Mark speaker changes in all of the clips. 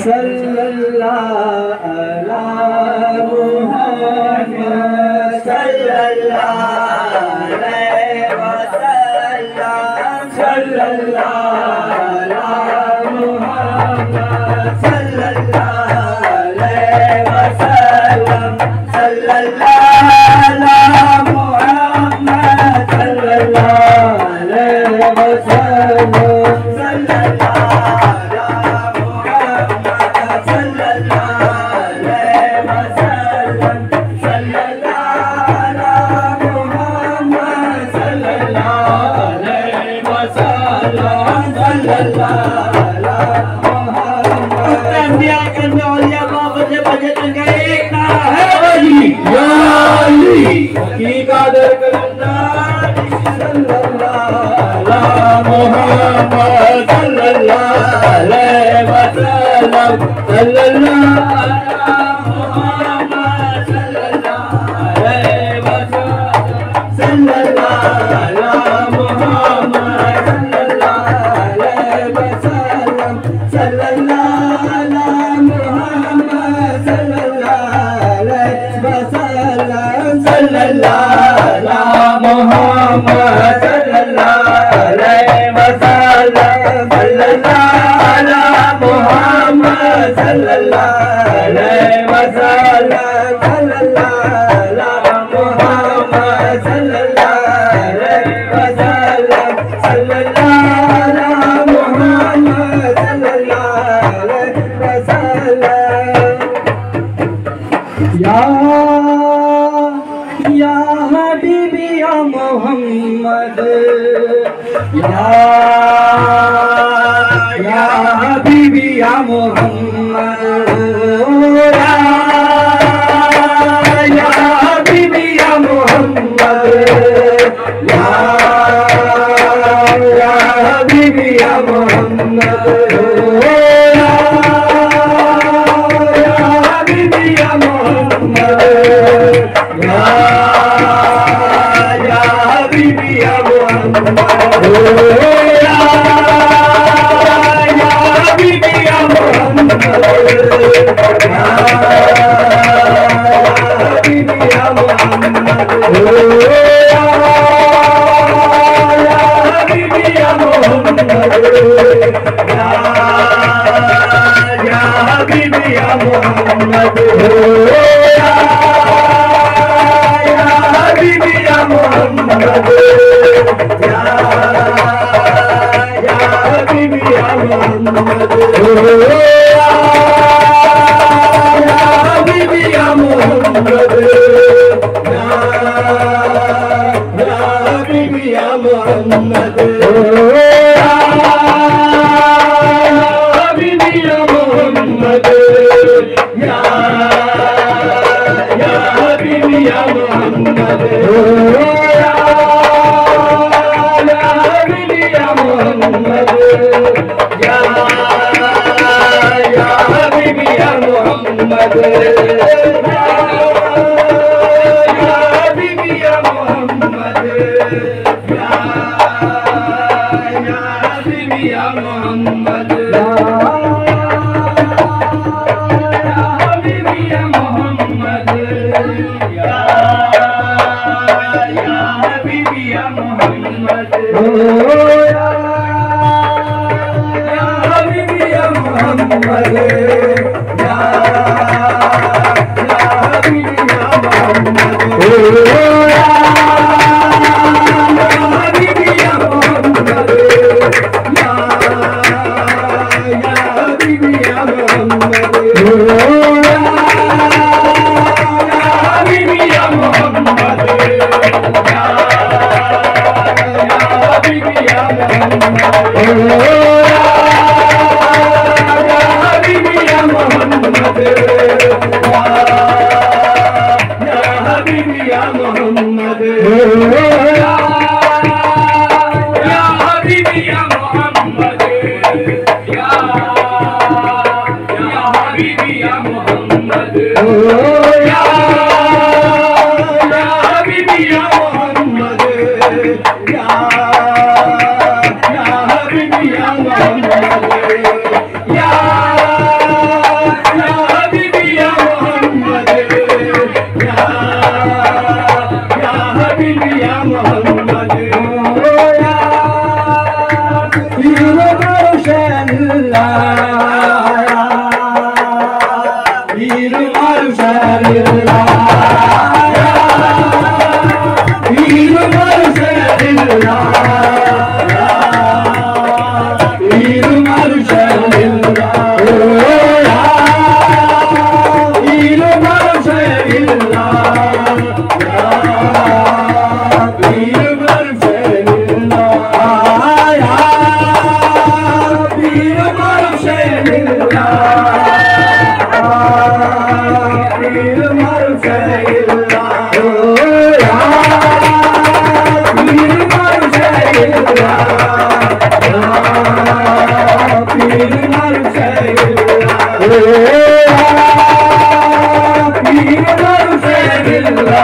Speaker 1: सल्लल्लाहु अला मुहम्मद सल्लल्लाहु अलैहि वसल्लम सल्लल्लाहु अला मुहम्मद सल्लल्लाहु अलैहि वसल्लम सल्लल्लाहु अला मुहम्मद सल्लल्लाहु अलैहि वसल्लम या हबीबी या मोहम्मद या हबीबी या मोहम्मद या हबीबी या मोहम्मद या हबीबी या मोहम्मद पीर मरसैला पीर मरसैला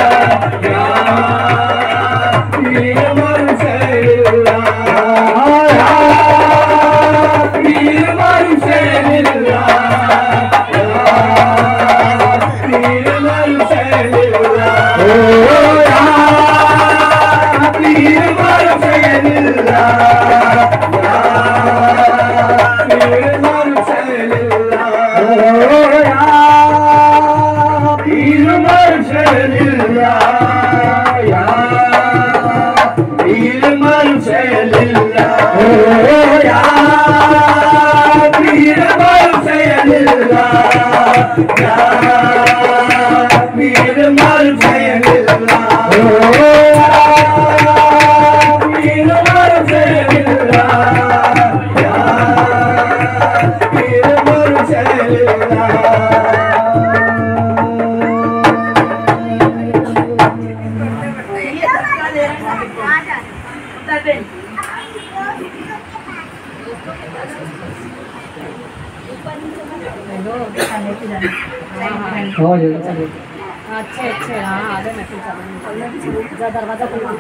Speaker 2: अच्छे अच्छे हाँ आधे मैं दरवाजा खुला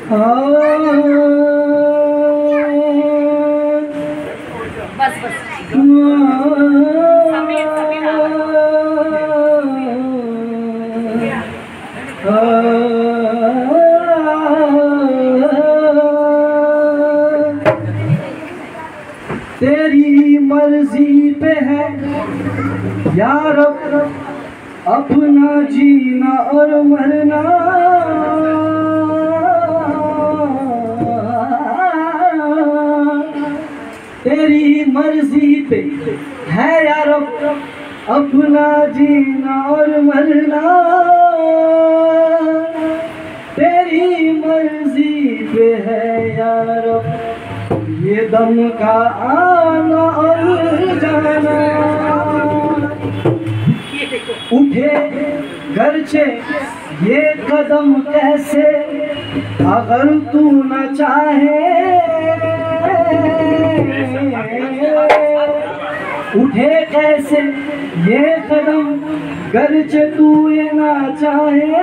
Speaker 2: बस बस समीर समीर
Speaker 1: तेरी मर्जी पे है यार अपना जीना और मरना तेरी मर्जी पे है यार अपना जीना और मरना तेरी मर्जी पे है यार ये दम का आना और जाना उठे गरचे ये कदम कैसे अगर तू न चाहे उठे कैसे ये कदम गरचे तू ये ना चाहे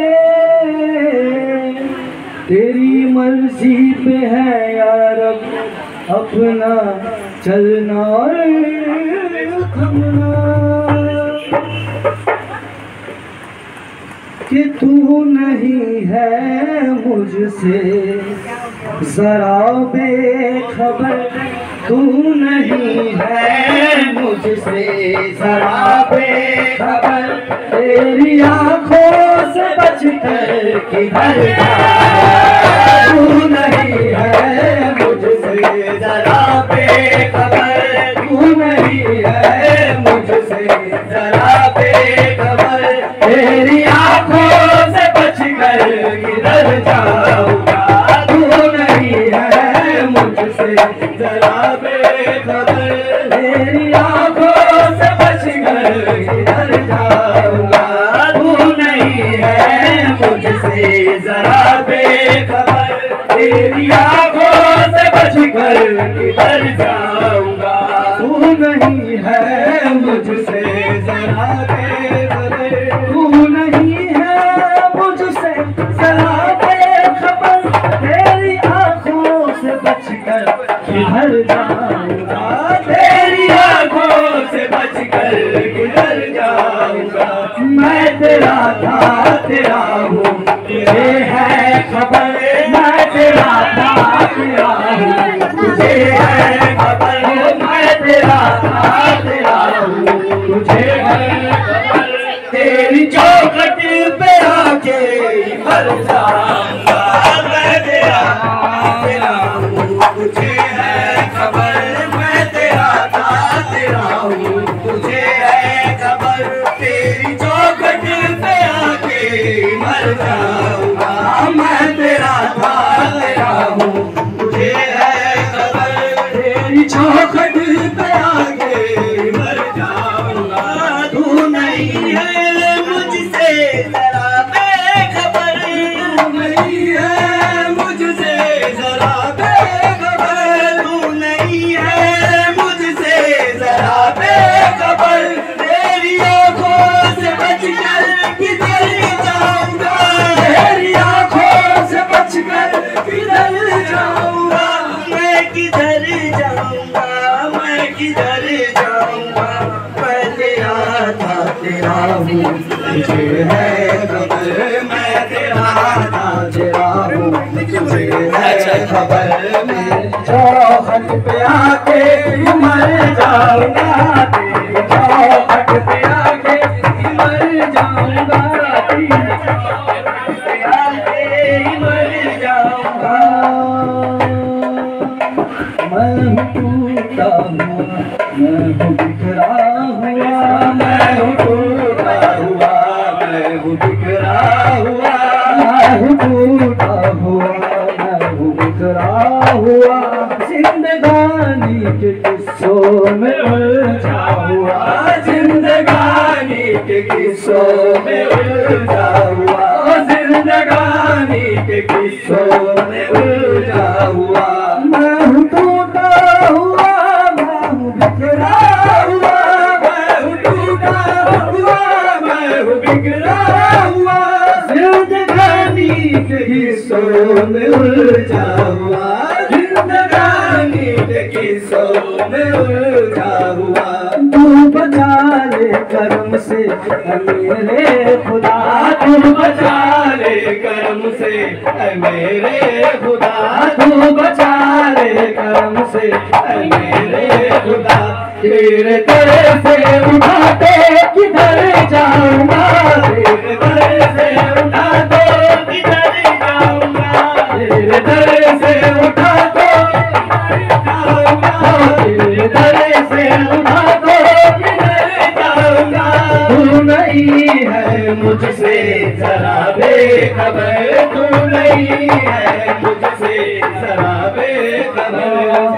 Speaker 1: तेरी मर्जी पे है यार अपना चलना और थमना कि तू नहीं है मुझसे जरा बेखबर तू नहीं है मुझसे जरा बेखबर तेरी आँखों से बचकर किधर तू नहीं है मुझसे जरा बेखबर तू नहीं है मुझसे जरा बेखबर तेरी आँखों से बचकर किधर जाऊंगा तू नहीं है मुझसे जरा बेखबर तेरी आँखों से बचकर किधर जाऊंगा तू नहीं है मुझसे जरा बेखबर तेरी आँखों से बचकर किधर जाऊंगा तू नहीं है मुझसे जरा बेखबर तू नहीं है मुझसे जरा बेखबर तेरी आँखों से बचकर किधर जाऊंगा तेरी आँखों से बचकर किधर जाऊंगा मैं तेरा था तेरा हूँ तुझे है खबर मैं तेरा था तेरा हूँ तुझे है खबर मैं तेरा था तेरा हूँ तुझे है खबर तेरी चौखट पे आके मर जाऊंगा मैं तेरा हूँ तुझे है खबर मैं तेरा था तेरा हूँ तुझे है खबर तेरी चौखट पे आके मर जाऊंगा मैं तेरा था तेरा हूँ तुझे है खबर तेरी चौखट पे आके मर जाऊंगा तेरा हूँ, तुझे है खबर मैं तेरा तेरा हूँ, तुझे है खबर मैं चौखट पे आके मर जाऊंगा, तेरी चौखट पे आके मर जाऊंगा, तेरी चौखट पे आके मर जाऊंगा। मैं हूँ टूटा हुआ, मैं हूँ बिखरा हुआ, मैं हूँ टूटा हुआ, मैं हूँ बिखरा हुआ, मैं हूँ टूटा हुआ, मैं हूँ बिखरा हुआ, जिंदगानी के किस्सों में उलझा हुआ, जिंदगानी के किस्सों में उलझा हुआ, जिंदगानी के किस्सों में उलझा हुआ। मैं हूँ टूटा हुआ, मैं हूँ बिखरा हुआ, मैं हूँ टूटा हुआ, मैं हूँ बिखरा हुआ, जिंदगानी के किस्सों में उलझा हुआ, जिंदगानी के किस्सों में उलझा हुआ। तू बचा ले करम से मेरे खुदा, तू बचा ले करम से मेरे खुदा, तू बचा ले करम से मेरे खुदा। तेरे दर से उठाते किधर जाऊंगा, तेरे दर से उठाते किधर जाऊंगा, तेरे दर से उठाते जाऊंगा, तेरे दर से उठाते किधर जाऊंगा। तू नहीं है मुझसे जरा बेखबर, तू नहीं है मुझसे जरा बेखबर।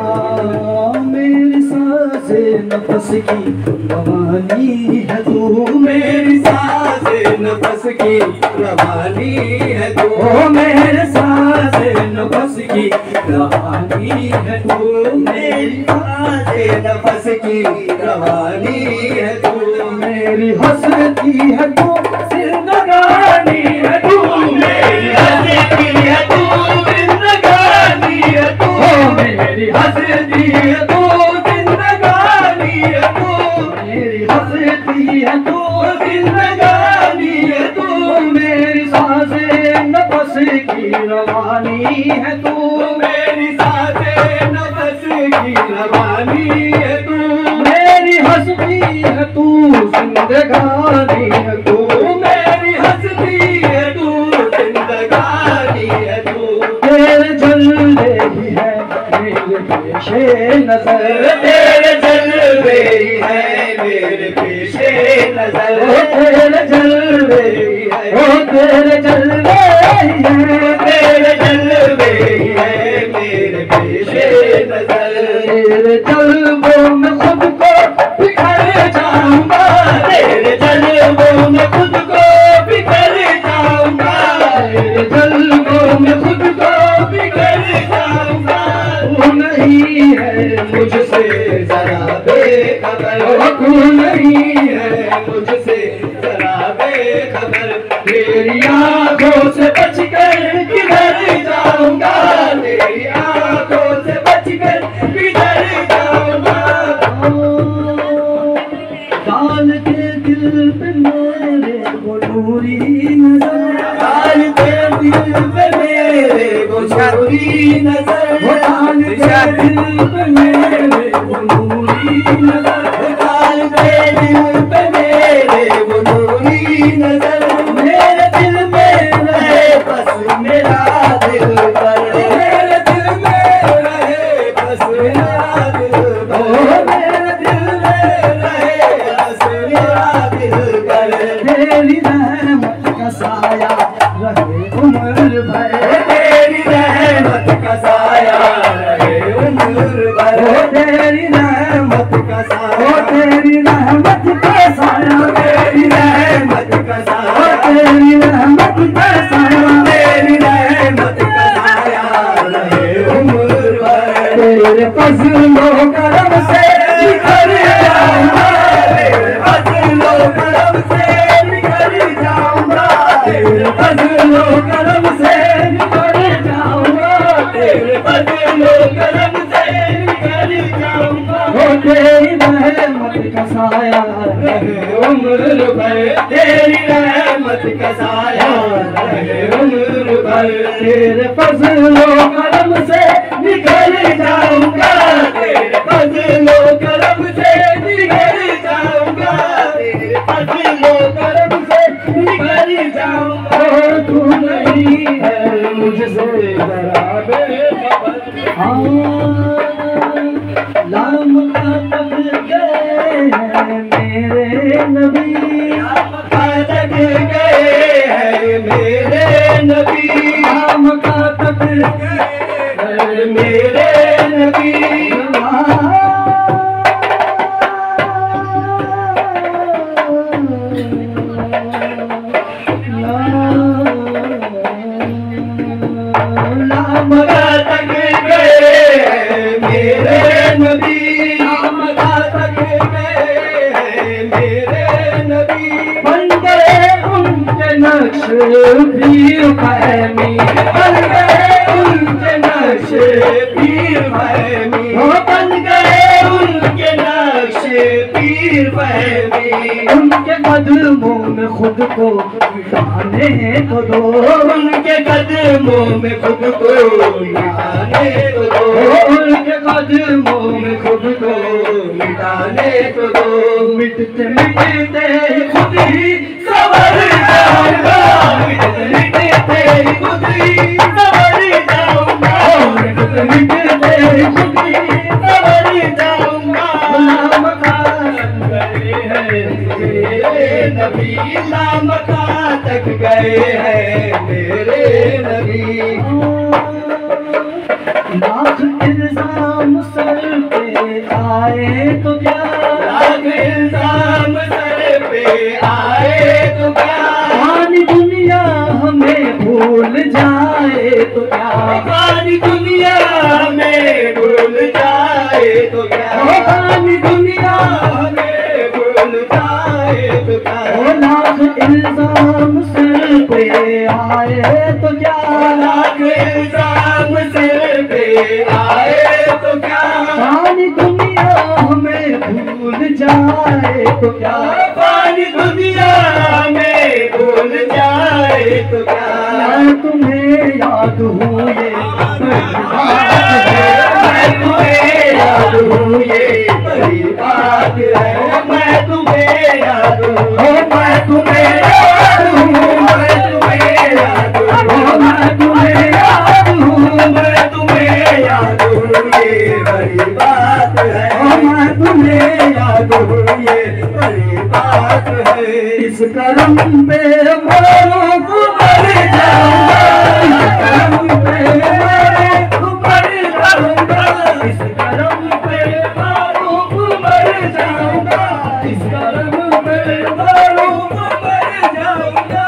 Speaker 1: मेरी सांसें नफस की रवानी है तू, मेरी सांसें नफस की रवानी है तू, मेरे सांसें नफस की रवानी है तू, मेरी सांसें नफस की रवानी है तू, मेरी हसरती है तू, जिंदगानी है तू, मेरी हसरती है तू, जिंदगानी है तू, मेरी हसरती है तू, जिंदगानी है तू, मेरी हसरती है तू, जिंदगानी है तू, मेरी सांसें नफस की रवानी है तू, मेरी सांसें नफस की रवानी है तू, मेरी हंसती है तू, जिंदगानी है तू, मेरी हंसती है तू, जिंदगानी है तू। तेरे जलवे ही है मेरे पेशे नजर, तेरे जलवे ही है मेरे पेशे नजर, तेरे जलवे ही है, तेरे जलवे ही है, तेरे जलवे ही है मेरे पेशे नजर। तेरे जलवों में खुद को बिखर जाऊंगा, तेरे जलवों में खुद को बिखर जाऊंगा, तेरे जलवों में खुद को बिखर जाऊंगा। तू नहीं है मुझसे जरा बेखबर, तू नहीं है मुझसे जरा बेखबर, तेरी आंखों से बचकर किधर जाऊंगा, तेरी आंखों से बचकर किधर जाऊंगा। डाल के दिल पे मेरे वो नूरी नजर, डाल के दिल पे मेरे वो नूरी नजर, डाल के दिल पे मेरे वो नूरी नजर, डाल के दिल पे मेरे वो नूरी नजर। मेरे दिल में रहे बस मेरा दिल पर, मेरे दिल में रहे बस मेरा दिल पर, मेरे दिल में रहे बस मेरा दिल पर। तेरी रहमत का साया रहे उम्र भर, तेरी रहमत का साया रहे उम्र भर, तेरी रहमत का साया, तेरी रहमत का साया रहे उम्र भर, तेरी रहमत का साया रहे उम्र भर, तेरे फजलो करम से निकल जाऊंगा, तेरे फजलो करम से निकल जाऊंगा, तेरे फजलो करम से निकल जाऊंगा। तू नहीं है मुझसे जरा बेखबर, लाम का तक गए हैं मेरे नबी, लाम का तक गए हैं मेरे नबी, लाम का तक गए हैं मेरे नबी। लाम का तक गए हैं मेरे नबी, लाम का तक गए हैं मेरे नबी, बन गए उनके नक्श पीर फहमी, बन गए उनके नक्श पीर फहमी, बन गए उनके नक्श पीर फहमी, उनके कदमों में खुद को मिटाने को दो, उनके कदमों में खुद को मिटाने को दो, उनके कदमों में खुद को मिटाने को दो, मिटते मिटते खुद ही सवर जाऊंगा, मिटते मिटते खुद ही सवर जाऊंगा, मिटते मिटते खुद ही सवर जाऊंगा। लाम का गए हैं मेरे नबी, लाम का तक गए हैं मेरे नबी, लाख इल्जाम सर पे आए तो क्या, लाख इल्जाम सर पे आए तो क्या, पानी दुनिया हमें भूल जाए तो क्या, पानी दुनिया हमें भूल जाए तो क्या, पानी दुनिया हमें भूल जाए तो क्या, लाख इल्जाम सर पे आए तो क्या, लाख इल्जाम सर पे आए तो क्या, पानी दुनिया हमें भूल जाए तो क्या, पानी दुनिया हमें भूल जाए तो क्या, मैं तुम्हें याद हूँ ये मैं तुम्हें याद हूँ ये बड़ी बात है, मैं तुम्हें याद हूँ, मैं तुम्हें याद हूँ, मैं तुम्हें याद हूँ, मैं तुम्हें याद हूँ, मैं तुम्हें याद हूँ ये बड़ी बात है, मैं तुम्हें याद हूँ ये बड़ी बात है, इस करम पे मरो तो मर जाऊंगा, इस करम पे मरो तो मर जाऊंगा, इस करम पे मरो तो मर जाऊंगा, इस करम पे मरो तो मर जाऊंगा,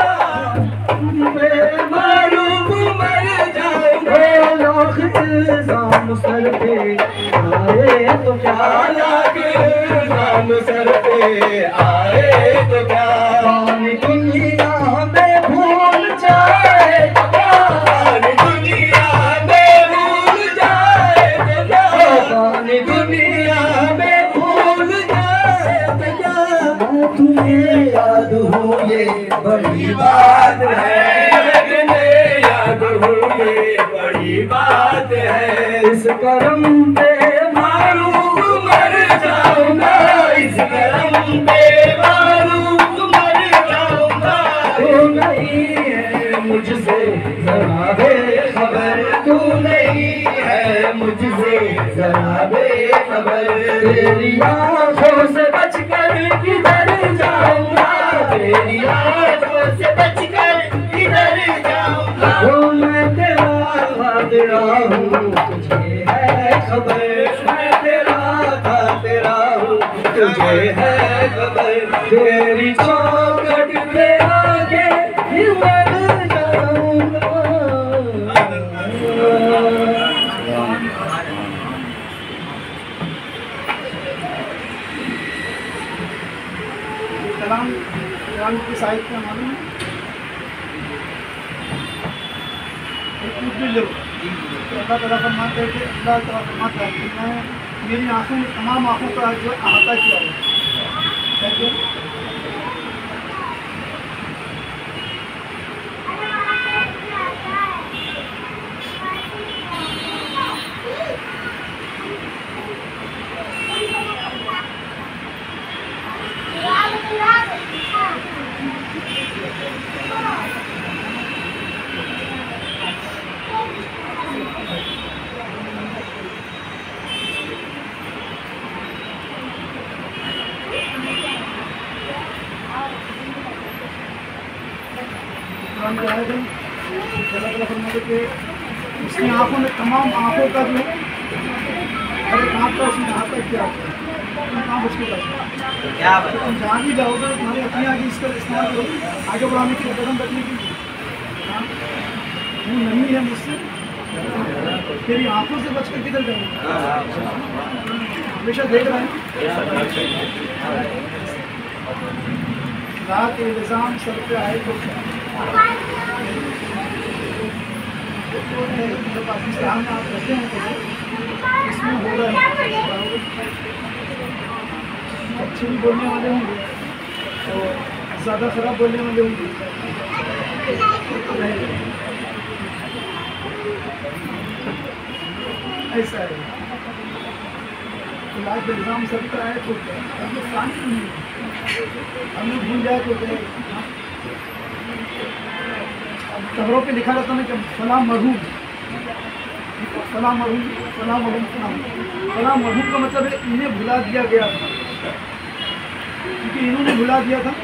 Speaker 1: मरो तो मर जाऊंगा। लाख इल्जाम सर पे आए तो क्या, लाख इल्जाम सर पे आए तो क्या, पानी दुनिया में भूल जाए तो क्या, पानी दुनिया में भूल जाए तो क्या, पानी दुनिया में भूल जाए तो क्या, मैं तुम्हें याद हूँ ये बड़ी बात है, मैं तुम्हें याद हूँ ये बड़ी बात है, इस करम पे मारूफ मर जाऊंगा, इस करम पे मारूफ मर जाऊंगा, तू नहीं है मुझसे जरा बेखबर, तू नहीं है मुझसे जरा बेखबर, तेरी आँखों से बचकर किधर जाऊंगा, तेरी आँखों से बचकर किधर जाऊंगा, मैं तेरा तेरा हूँ तुझे है खबर, मैं तेरा हूँ तुझे है खबर, तेरी चौखट पे आके फिर मर जाऊंगा।
Speaker 3: कलाम की साहित्य मालूम है, अल्लाह ताला फरमाते हैं कि अल्लाह ताला फरमाता है कि मैं मेरी आँखों में तमाम आँखों का जो अहाता किया है, कुरान की आयत है, अल्लाह ताला फरमाते कि उसकी आँखों ने तमाम आँखों का जो हर एक आँख का उसने यहाँ तक किया, तुम कहाँ बच के जाओगे? तुम जहाँ भी जाओगे तुम्हारी अपनी आगे इसका इस्तेमाल करो, आगे बढ़ाने की कदम रखने की। वो नहीं है मुझसे, तेरी आँखों से बच कर किधर जाओगे? हमेशा देख रहे हैं रात इल्ज़ाम सर पे आए तो पाकिस्तान में आप रहते हैं तो इसमें हो रहा है, अच्छे भी बोलने वाले होंगे और ज़्यादा ख़राब बोलने वाले होंगे, ऐसा है। तो आज एग्ज़ाम सर पे आए तो अब लोग शांत नहीं, हम लोग भूल जाए तो क्या? खबरों पे लिखा रहता ना कि फला मरहूम, फला मरहूम, फला मरहूम, फला मरहूम का मतलब है इन्हें भुला दिया गया था, क्योंकि इन्होंने भुला दिया था।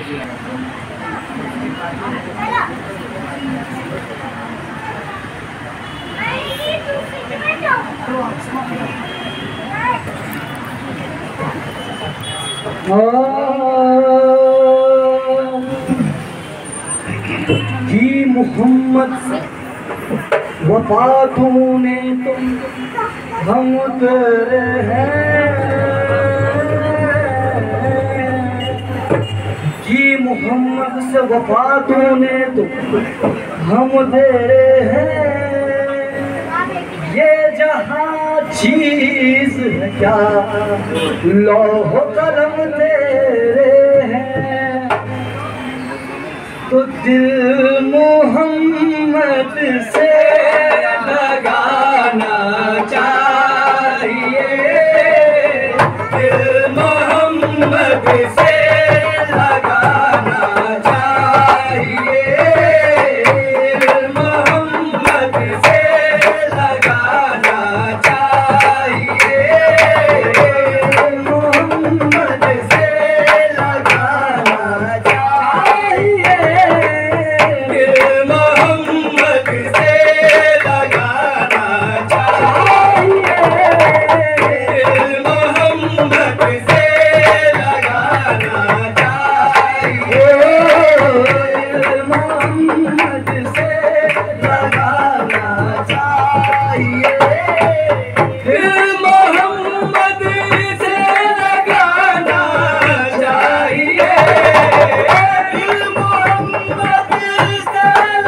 Speaker 1: जी मोहम्मद वफातों ने तो हम तेरे हैं, जी मोहम्मद से वफातों ने तो हम तेरे हैं, ये जहाँ चीज है क्या लौह कलम तेरे हैं, तो दिल मोहम्मद से लगाना चाहिए, दिल मोहम्मद से लगाना चाहिए, दिल मोहम्मद से लगाना चाहिए, दिल मोहम्मद से लगाना चाहिए, दिल मोहम्मद से लगाना चाहिए, दिल मोहम्मद से लगाना चाहिए, दिल मोहम्मद से लगाना चाहिए, दिल मोहम्मद से लगाना चाहिए, दिल मोहम्मद से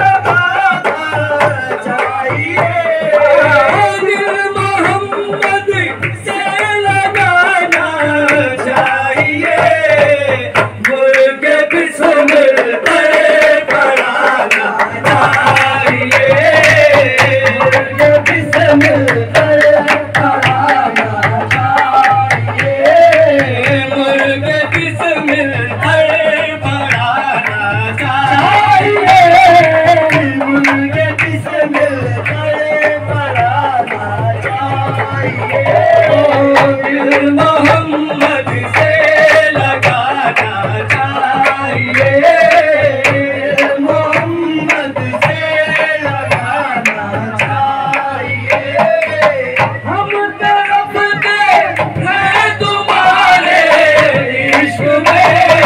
Speaker 1: लगाना चाहिए, दिल मोहम्मद से लगाना चाहिए, मुल्क बिस्मिल पढ़ाना चाहिए, मुल्क बिस्मिल पढ़ाना चाहिए, मुल्क बिस्मिल पढ़ाना चाहिए, मुल्क बिस्मिल पढ़ाना चाहिए, दिल मोहम्मद से लगाना चाहिए, दिल मोहम्मद से लगाना चाहिए, हम तरफ हैं तुम्हारे इश्क में,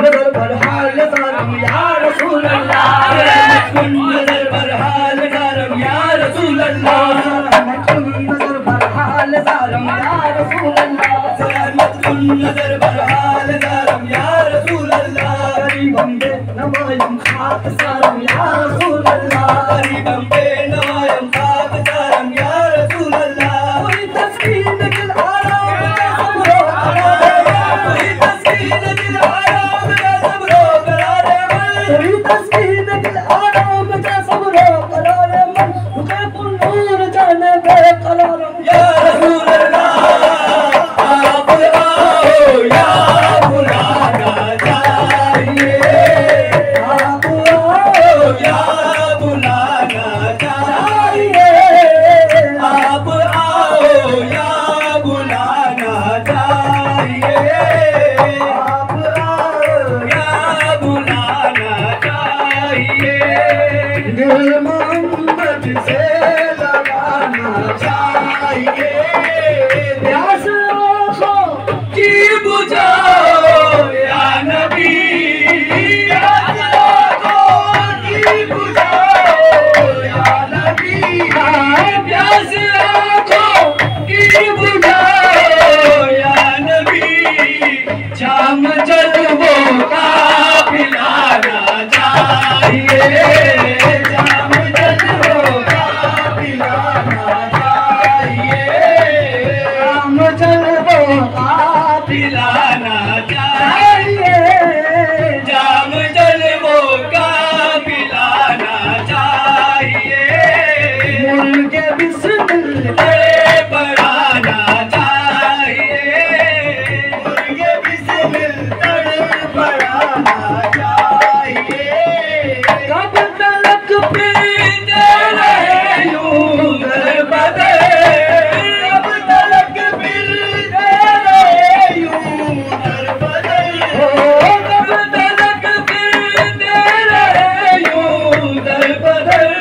Speaker 1: नजर पर हाल ज़ारम या रसूल अल्लाह, रहमत कुन नजर पर हाल ज़ारम या रसूल अल्लाह, रहमत कुन नजर पर हाल ज़ारम या रसूल अल्लाह, रहमत कुन नजर पर हाल ज़ारम या रसूल अल्लाह, गरीबम बे नवायम खाक ज़ारम या रसूल अल्लाह, गरीबम बे नवायम खाक ज़ारम या रसूल अल्लाह, कोई तस्कीन दिल आराम का सबरो करारे, कोई तस्कीन दिल आराम का सबरो करारे मन, कोई तस्कीन दिल आराम का सबरो करारे मन, रुके पुन नूर जाने बेकरारम या रसूल अल्लाह, आप आओ या बुलाना चाहिए, आप आओ या बुलाना चाहिए, आप आओ या बुलाना चाहिए, आप आओ या बुलाना चाहिए, दिल मोहम्मद से लगाना चाहिए, प्यास आँखों की बुझाओ या नबी, प्यास आँखों की बुझाओ या नबी, प्यास आँखों की बुझाओ या नबी, जाम जलवों का पिलाना चाहिए, जाम जलवों का पिलाना चाहिए, जाम जलवों का पिलाना चाहिए, जाम जलवों का पिलाना चाहिए, मुर्गे बिस्मिल तड़े पड़ाना चाहिए, मुर्गे बिस्मिल तड़े पड़ाना चाहिए, कब तलक पीते रहे यूं दर बदर, कब तलक पीते रहे यूं दर बदर, कब तलक पीते रहे यूं दर बदर,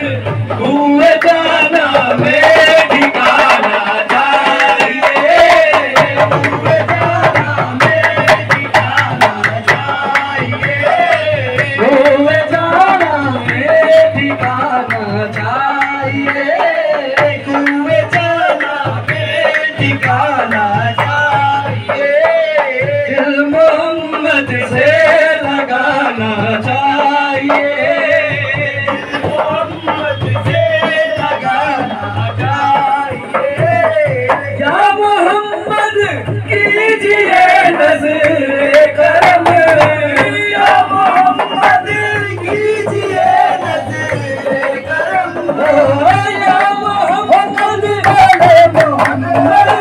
Speaker 1: हुए जाना में ठिकाना चाहिए, हुए जाना में ठिकाना चाहिए, हुए जाना में ठिकाना चाहिए, हुए जाना में ठिकाना चाहिए, दिल मोहम्मद से लगाना चाहिए, दिल मोहम्मद से लगाना चाहिए, या मोहम्मद कीजिए नज़्र करम, या मोहम्मद कीजिए नज़्र करम, या मोहम्मद आले मोहम्मद,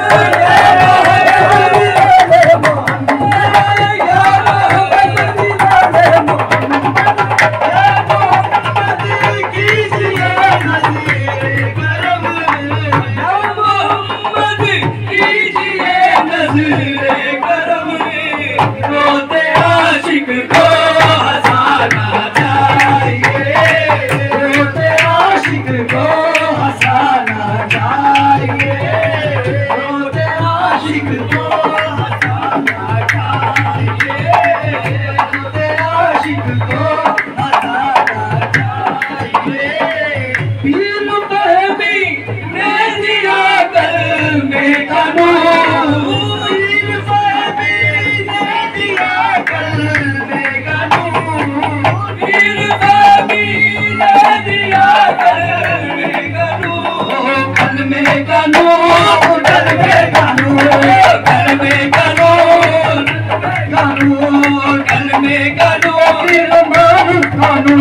Speaker 1: या मोहम्मद आले मोहम्मद, या मोहम्मद आले मोहम्मद, या मोहम्मद कीजिए नज़्र करम, या मोहम्मद कीजिए नज़्र करम, रोते आशिक को हंसाना चाहिए, रोते आशिक को हंसाना चाहिए, रोते आशिक को हंसाना चाहिए, रोते आशिक को हंसाना चाहिए, पीर फहमी ने दिया कल में कानून, पीर फहमी ने दिया कल में कानून, पीर फहमी ने दिया कल में कानून, कल में कानून, कल में कानून, कल में कानून, कानून, कल में कानून, पीर मारूफ कानून,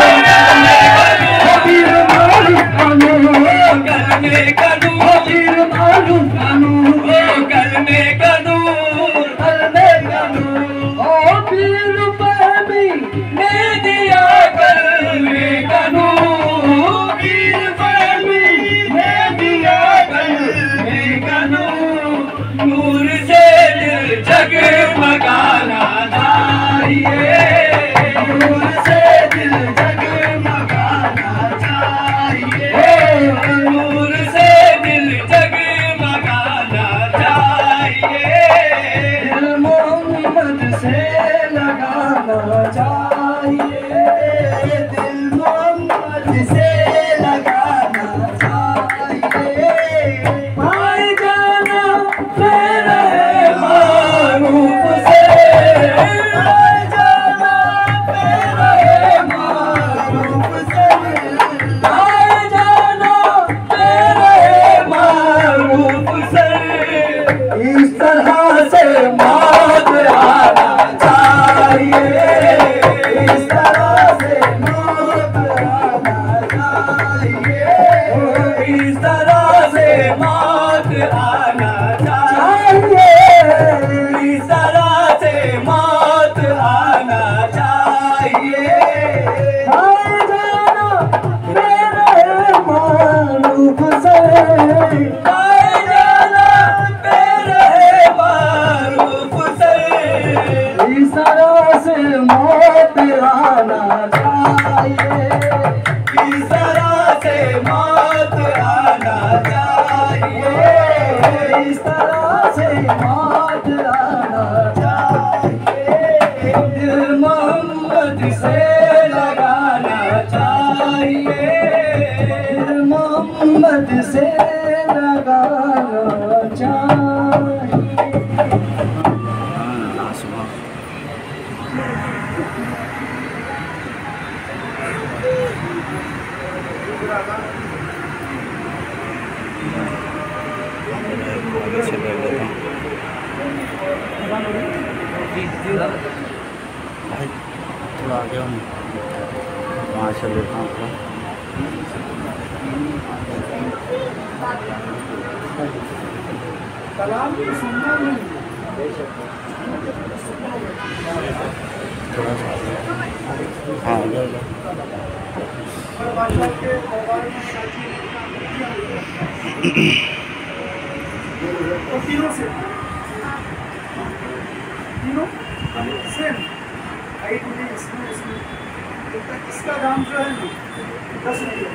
Speaker 1: पीर मारूफ कानून, कल में कानून, पीर मारूफ कानून, कल में कानून, कल में कानून, ओ पीर फहमी ने दिया कल में कानून, पीर फहमी ने दिया कल में कानून, नूर से दिल जगमगाना चाहिए, नूर से दिल जगमगाना लगाना चाहिए, दिल मोहम्मद से लगाना चाहिए। भाई जाना मेरा है मारूफ से, भाई जाना मेरा है मारूफ से, भाई जाना मेरा है मारूफ से। इस तरह से मौत आना चाहिए, इस तरह से मौत आना चाहिए, इस तरह से मौत आना चाहिए, इस तरह से मौत आना चाहिए। भाई जाना मेरे मारूफ से, भाई जाना मेरे मारूफ से, इस तरह से मौत आना चाहिए, इस तरह से मौत आना चाहिए, इस तरह से मौत आना चाहिए। दिल मोहम्मद से लगाना चाहिए, दिल मोहम्मद से लगाना चाहिए।
Speaker 4: थोड़ा आगे हम वहाँ से लेता हूँ।
Speaker 3: कलाम की सुनना नहीं,
Speaker 4: थोड़ा सा हाँ आगे आगे।
Speaker 3: बादशाह के दरबार में और तीनों से तीनों सेम हाइट में, इसमें इसमें इसका दाम जो है ना 10 रुपये,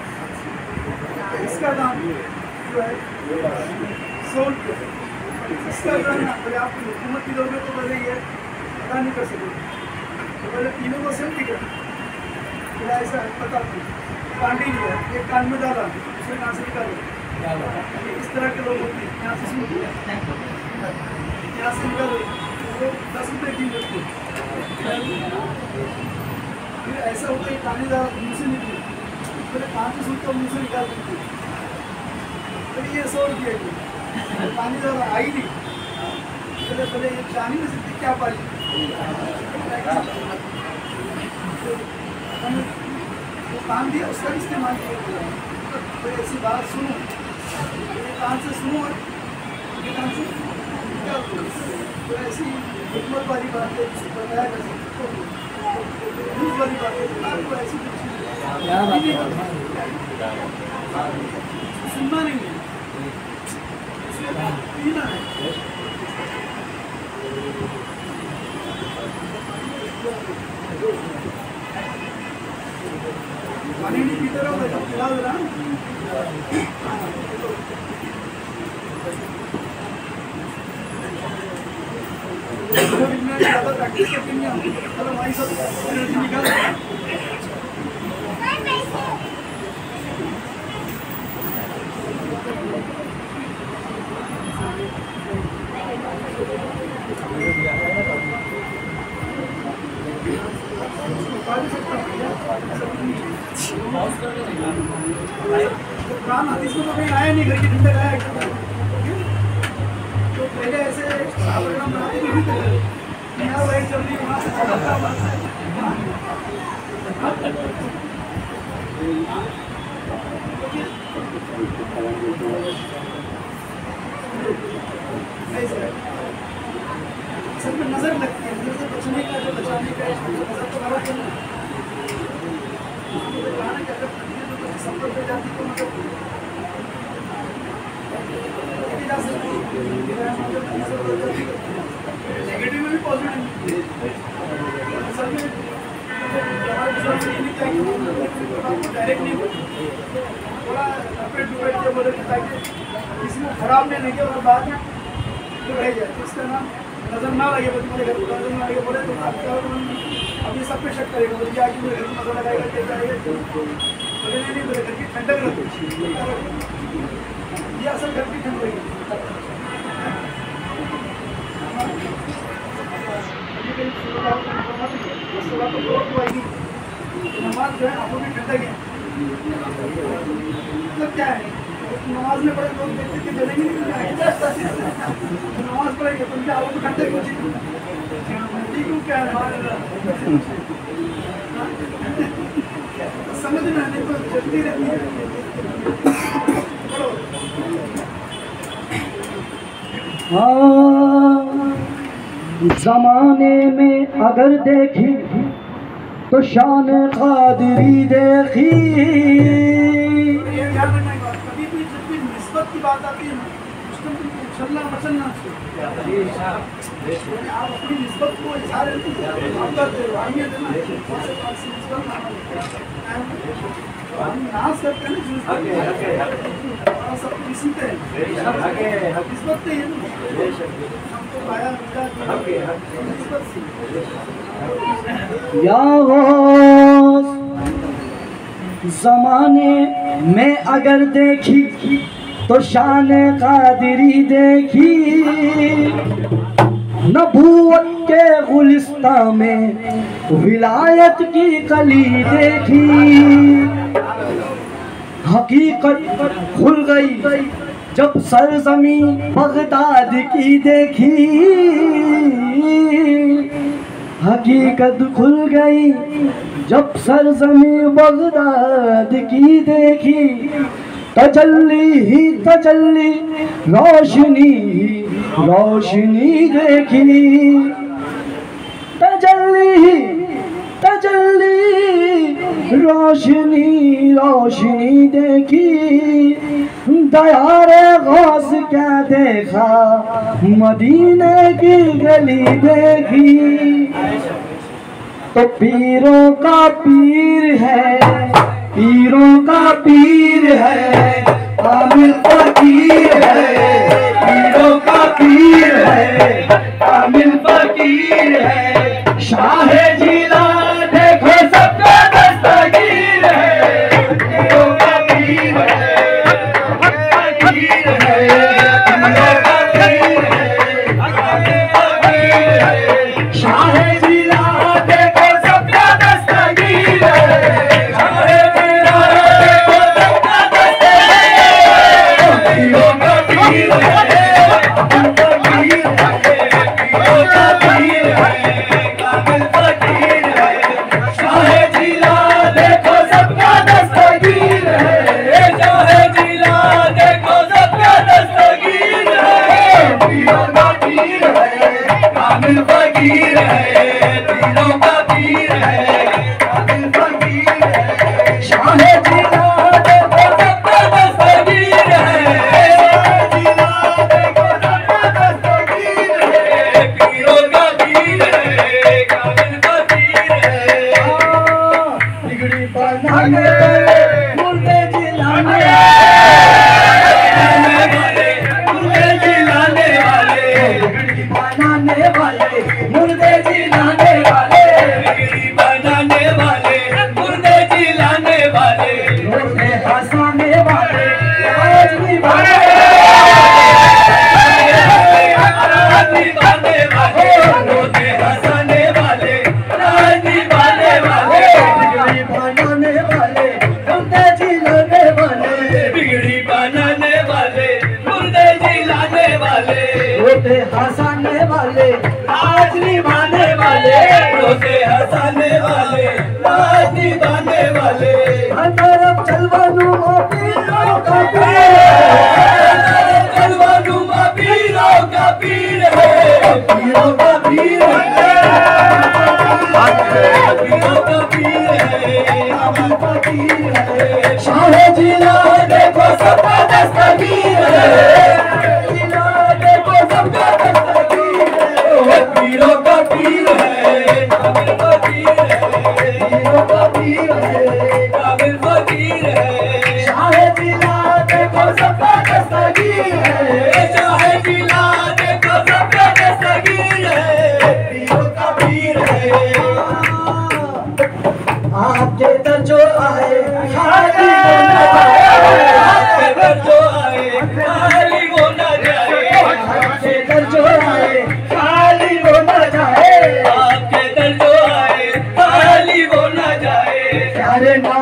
Speaker 3: इसका दाम जो है 100 रुपये, इसका जो है ना बोले आप हुकूमत की दोगे तो बोले ये पता नहीं कर सके, तो बोले तीनों को सेम दिख रहा है, ऐसा पता नहीं कांडी लिया, एक कान में डाला, दूसरे कान से निकालो, इस तरह के लोग होते हैं। यहाँ से सुन, यहाँ से निकालो, वो 10 रुपये की मिलती है। फिर ऐसा होता है पानी डाला मुँह से निकली, पहले कान से सुनता मुँह से निकाल देती, फिर ये 100 रुपये की पानी डाला आई नहीं, पहले पहले ये जान ही नहीं सकती क्या पानी, वो काम दिया उसका भी इस्तेमाल किया। तो ऐसी बात सुनो, ये कान से सुनो और ये कान से निकाल दो, तो ऐसी हिकमत वाली बात है, बताया जा सकता है वाली बात है, आपको ऐसी सुनना नहीं है, पीना है। पानी नहीं पीते रहो, पिला दो ना। ज़्यादा प्रैक्टिस करते नहीं हम, मतलब वही सब एनर्जी निकाल काम इसको तो कहीं आया नहीं, घर की ठंडक आया तो पहले ऐसे प्रोग्राम बनाते नहीं थे, यहाँ लाइट चल रही वहाँ से सब में नजर लगती है, नजर से बचने का जो बचाने का नजर तो गलत है ना, सफर पे जाती तो मतलब नेगेटिव में भी पॉजिटिव सब में डायरेक्ट नहीं थोड़ा लपेट के बोले ताकि किसी को खराब नहीं लगे और बाद में तो रह जाए, तो इसका नाम नजर ना लगे, मेरे घर को नजर ना लगे बोले तो अब ये सब पे शक करेगा, बोले क्या कि मेरे घर में नजर लगाएगा, कैसे आएगा, बोले नहीं मेरे घर की ठंडक रखो, ये असल घर की ठंडक है। नमाज जो है आंखों की ठंडक है, मतलब क्या है, नमाज में बड़े लोग देखते कि जलेंगे नहीं, नमाज पढ़ेंगे तो उनके आंखों की ठंडक हो चीज़ क्या है, समझ में आने को जल्दी रहती है।
Speaker 1: हाँ, ज़माने में अगर देखी तो शान क़ादिरी देखी।
Speaker 3: ये ध्यान रखना एक बात, कभी भी जब भी निस्बत की बात आती है ना, उसको उछलना मचलना आप अपनी निस्बत को इज़हार आप करते हो, आइए देना हम नाज करते हैं ना, सब सुनते हैं निस्बत से हमको पाया निस्बत से।
Speaker 1: या गौस, ज़माने में अगर देखी तो शान क़ादिरी देखी, नबूवत के गुलिस्तां में विलायत की कली देखी। हकीकत खुल गई जब सरज़मी बगदाद की देखी, हकीकत खुल गई जब सरज़मी बगदाद की देखी। तजल्ली ही तजल्ली, रोशनी ही रोशनी देखी। तजल्ली ही तजल्ली, रोशनी रोशनी देखी। दयारे गौस क्या देखा, मदीने की गली देखी। तो पीरों का पीर है, पीरों का पीर है, कामिल फकीर है। पीरों का पीर है, कामिल फकीर है। शाह जिला देखो सबका दस्तगीर है। पीरों का पीर है, फकीर है। पीरों का पीर है, कामिल फकीर है। शाह जिला देखो सबका दस्तगीर है। मुर्दे जिलाने वाले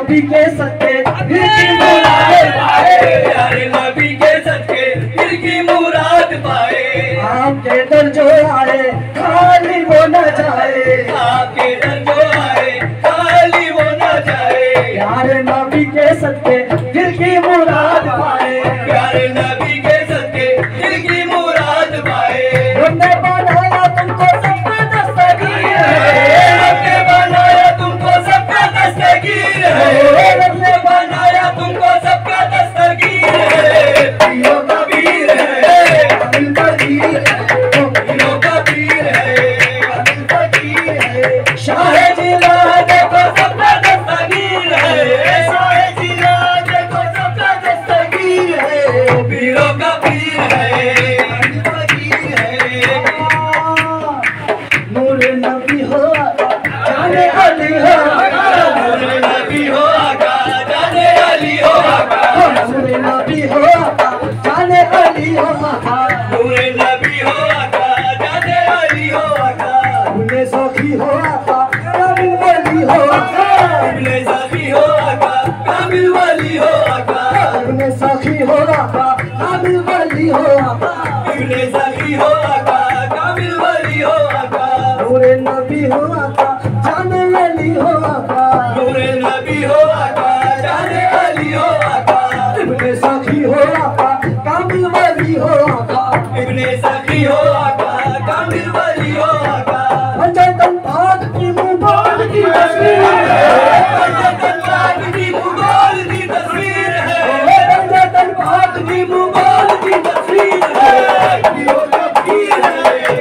Speaker 1: नबी के सदके दिल की मुराद पाए,
Speaker 5: प्यारे नबी के सदके दिल की मुराद पाए।
Speaker 1: आपके दर जो आए खाली वो न जाए,
Speaker 5: आपके दर जो आए खाली वो न जाए।
Speaker 1: प्यारे नबी के सदके दिल की मुराद पाए,
Speaker 5: प्यारे नबी के सदके दिल की मुराद पाए।
Speaker 1: हमने बनाया तुमको सबका दस्तगीर है,
Speaker 5: हमने बनाया तुमको सबका दस्तगीर है,
Speaker 1: हमने
Speaker 5: बनाया तुमको सबका दस्तगीर है। पीरो का पीर है,
Speaker 1: कामिल फकीर है,
Speaker 5: पीरो का पीर है, कामिल फकीर है।
Speaker 1: शाह जिला
Speaker 5: देखो सबका दस्तगीर है,
Speaker 1: शाह जिला देखो सबका दस्तगीर है,
Speaker 5: पीरो का पीर है,
Speaker 1: कामिल फकीर है। नूर नबी हो जाने अली हो,
Speaker 5: नूर नबी हो आका जाने अली हो आका,
Speaker 1: नूर नबी हो जाने अली हो,
Speaker 5: नूर नबी हो आका जाने अली हो आका।
Speaker 1: उन्हें सखी हो कामिल वली हो,
Speaker 5: इब्ने सखी हो आका कामिल वली हो आका,
Speaker 1: उन्हें सखी हो कामिल वली हो,
Speaker 5: इब्ने सखी हो आका कामिल वली हो आका।
Speaker 1: नूर नबी हो जाने अली हो,
Speaker 5: नूर नबी हो आका जाने अली हो आका,
Speaker 1: उन्हें सखी हो कामिल वली हो,
Speaker 5: इब्ने सखी हो आका कामिल वली हो आका।
Speaker 1: पंचतन पाक की मुबारक की तस्वीर है,
Speaker 5: पंचतन पाक की मुबारक की तस्वीर है,
Speaker 1: पंचतन पाक की मुबारक की तस्वीर है,
Speaker 5: पीरो का पीर है,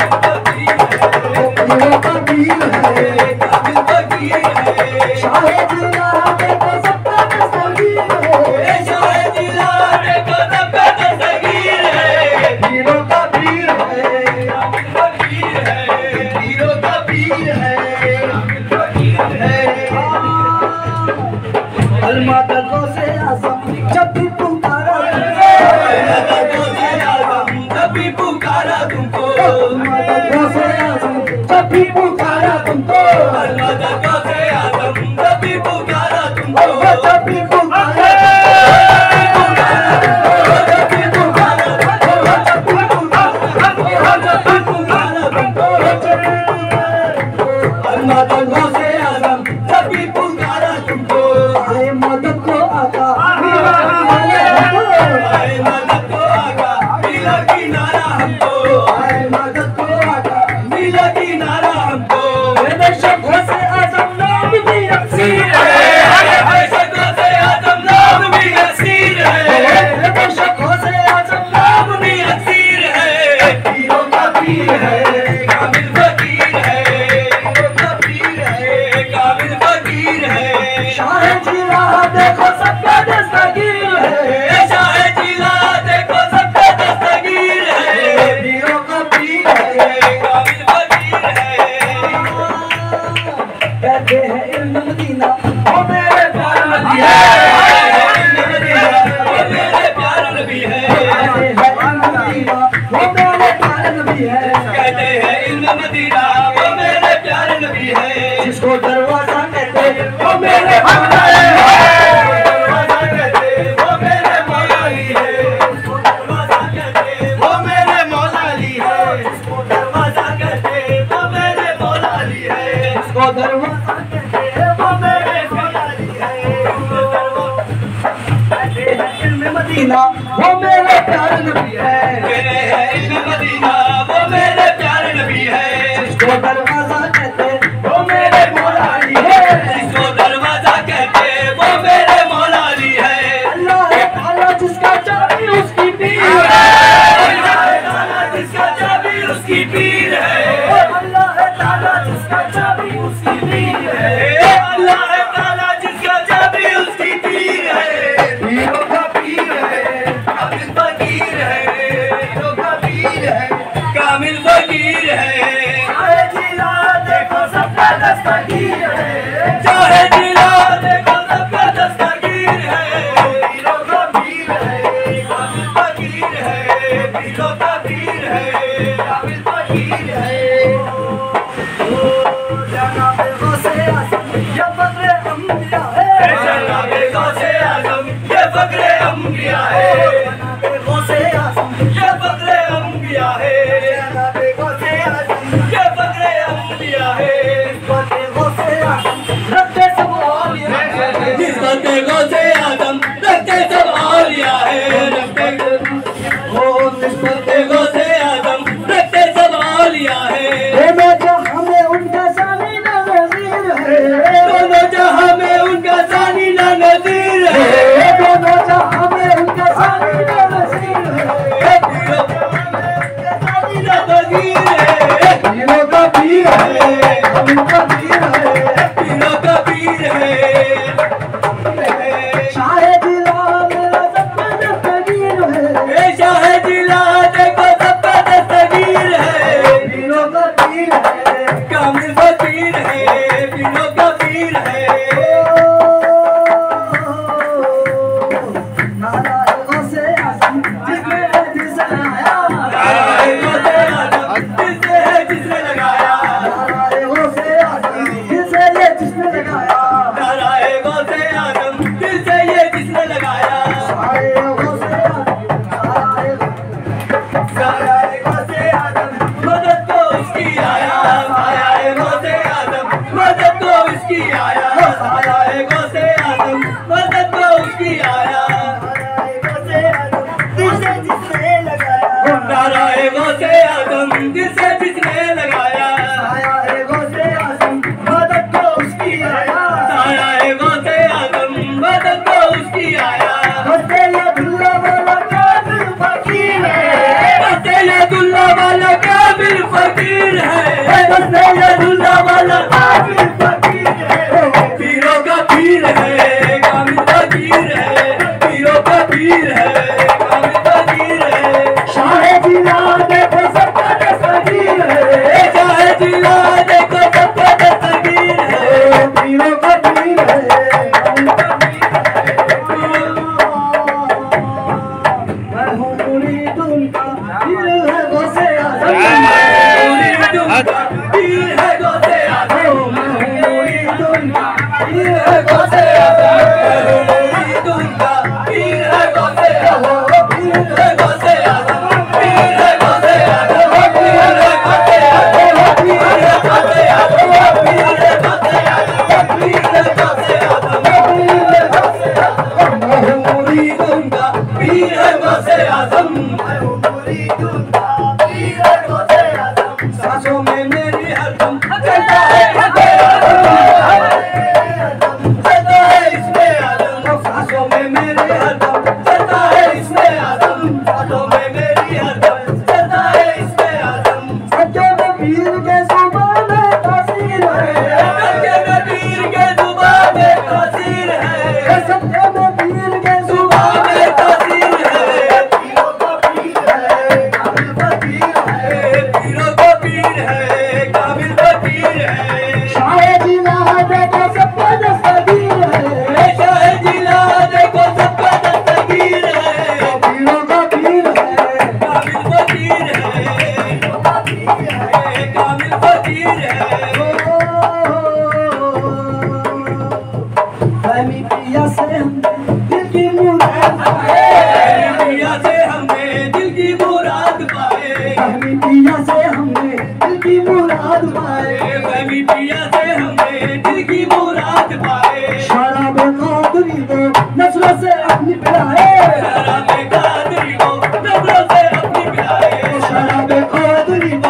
Speaker 1: पीरों का पीर है,
Speaker 5: कामिल फकीर है।
Speaker 1: शाह जिला देखो सबका दस्तगीर है,
Speaker 5: शाह जिला देखो सबका दस्तगीर है,
Speaker 1: पीरों का पीर है,
Speaker 5: कामिल फकीर है, पीरो का पीर है, कामिल फकीर है।
Speaker 1: अलमददों से आसम जब भी पुकारा
Speaker 5: कभी पुकारा तुमको,
Speaker 1: अलमददों से आसम जब भी पुकारा तुमको,
Speaker 5: मदद से आदम कभी पुकारा तुमको,
Speaker 1: जब भी पुकारा अलमददों से आसम
Speaker 5: कभी पुकारा तुमको।
Speaker 1: आए मदद को आका
Speaker 5: आए मदद को आका मिला किनारा हमको,
Speaker 1: आए मदद को आका
Speaker 5: मिला किनारा हमको।
Speaker 1: बेशकों से आजम नाम भी अक्सीर है,
Speaker 5: बेशकों से आदम नाम भी असीर है,
Speaker 1: बेशकों से आजम नाम
Speaker 5: नाम भी असीर है। पीरों का पीर है, कामिल फकीर है, पीरों का पीर है, कामिल फकीर है।
Speaker 1: शाह जिला देखो सबका दस्तगीर है,
Speaker 5: शाह जिला देखो सबका दस्तगीर है,
Speaker 1: पीरों का पीर है,
Speaker 5: कामिल फकीर है।
Speaker 1: कहते हैं इल्म मदीना ओ मेरे प्यार नबी
Speaker 5: है,
Speaker 1: है,
Speaker 5: वो मेरे प्यार नबी है।
Speaker 1: कहते हैं इल्म मदीना ओ मेरे प्यार नबी है,
Speaker 5: कहते हैं इल्म मदीना वो मेरे प्यारे नबी है।
Speaker 1: जिसको दरवाजा कहते वो मेरे मौला
Speaker 5: दरवाजा कहते वो मेरे मौला अली है, दरवाजा कहते वो मेरे मौला अली है, दरवाजा कहते वो मेरे मौला अली है,
Speaker 1: जिसको दरवाजा कहते वो मेरे
Speaker 5: मौला अली है।
Speaker 1: कहते हैं इल्म मदीना वो मेरे प्यार नबी है,
Speaker 5: कहते हैं इल्म मदीना वो मेरे प्यारे नबी है,
Speaker 1: जिसको दरवाजा कहते वो मेरे मौला अली है,
Speaker 5: जिसको दरवाजा कहते वो मेरे मौला अली है।
Speaker 1: अल्लाह ताला जिसका चाबी उसकी पीर है,
Speaker 5: जिसका चाबी उसकी पीर है,
Speaker 1: अल्लाह ताला जिसका चाबी उसकी पीर है,
Speaker 5: अल्लाह ताला जिसका चाबी उसकी पीर है।
Speaker 1: पीरों का पीर है,
Speaker 5: कामिल फकीर है, पीरों का पीर है, कामिल फकीर है।
Speaker 1: शाह जिला देखो सबका दस्तगीर है,
Speaker 5: चाहे जिला देखो सबका दस्तगीर है, पीरों का पीर है, कामिल फकीर है, पीरों का पीर है, कामिल फकीर है।
Speaker 1: जनाब गौसे आज़म ये बद्र अंबिया है,
Speaker 5: फकीर है।
Speaker 1: शाहे जिला मेरा सबका दस्तगीर है।
Speaker 5: शाहे जिला देखो सबका दस्तगीर है।
Speaker 1: पीरों का पीर है,
Speaker 5: कामिल फकीर है, पीरों का पीर है।
Speaker 1: नाराए गौसे आज़म जिसने दिल से लगाया।
Speaker 5: नाराए गौसे आज़म जिसने लगाया।
Speaker 1: नाराए गौसे आज़म दिल से ये जिसने लगाया।
Speaker 5: नाराए गौसे आज़म दिल से ये जिसने लगाया।
Speaker 1: नाराए गौसे आज़म,
Speaker 5: नाराए गौसे आज़म मदद को उसकी आया। नाराए गौसे आज़म मदद को उसकी आया। नाराए गौसे आज़म मदद को उसकी आया।
Speaker 1: दिल से जिसने लगाया।
Speaker 5: नाराए गौसे आज़म दिल से जिसने लगाया।
Speaker 1: नाराए गौसे आज़म मदद को उसकी आया।
Speaker 5: नाराए गौसे आज़म मदद को उसकी आया।
Speaker 1: दुल्ला वाला काबिल फकीर है।
Speaker 5: दुल्ला वाला काबिल फकीर है।
Speaker 1: दुल्ला वाला काबिल फकीर है।
Speaker 5: पीरों का पीर है, कामिल फकीर है। पीरों का पीर है, कामिल फकीर है।
Speaker 1: शाहे जिला देखो सबका दस्तगीर है।
Speaker 5: शाहे जिला देखो सबका दस्तगीर है।
Speaker 1: पीरों का पीर है, मैं हूँ मुरीद उनका, पीर है गौसे आज़म।
Speaker 5: पीर है गौसे आज़म।
Speaker 1: मैं हूँ मुरीद उनका, पीर है गौसे
Speaker 5: मुरीद उनका, पीर है गौसे आज़म। पीर है गौसे आज़म। पीर है गौसे आज़म। पीर है गौसे आज़म। पीर है गौसे आज़म। पीर है गौसे आज़म। पीर है गौसे आज़म। मैं हूँ मुरीद उनका, पीर है गौसे आज़म। सांसों में मेरी हरदम चलता है इसमें आदम। सांसों में मेरी हरदम चलता है इसमें आदम। सांसों में मेरी हरदम चलता है इसमें आदम।
Speaker 1: सच्चे में पीर के ज़ुबान में तासीर है।
Speaker 5: सच्चे में पीर के ज़ुबान में तासीर है।
Speaker 1: सच्चे में पीर के
Speaker 5: ज़ुबान में तासीर है।
Speaker 1: पीरों का पीर है, काबिल फकीर है।
Speaker 5: पीरों का पीर है, कामिल फकीर है।
Speaker 1: शाहे जिला देखो सबका दस्तगीर है।
Speaker 5: शाहे जिला देखो सबका दस्तगीर है।
Speaker 1: पीरों का पीर है,
Speaker 5: कामिल फकीर है। कामिल फकीर है।
Speaker 1: फहमी पिया से हमने दिल की मुराद पाए।
Speaker 5: पिया से हमने दिल की मुराद पाए।
Speaker 1: फहमी पिया से हमने दिल की मुराद पाए।
Speaker 5: फहमी पिया से हमने दिल की मुराद पाए।
Speaker 1: शराब कादरी को नस्लों से अपनी पिलाए।
Speaker 5: शराब कादरी को नजरों से अपनी पिलाए।
Speaker 1: शराब कादरी को,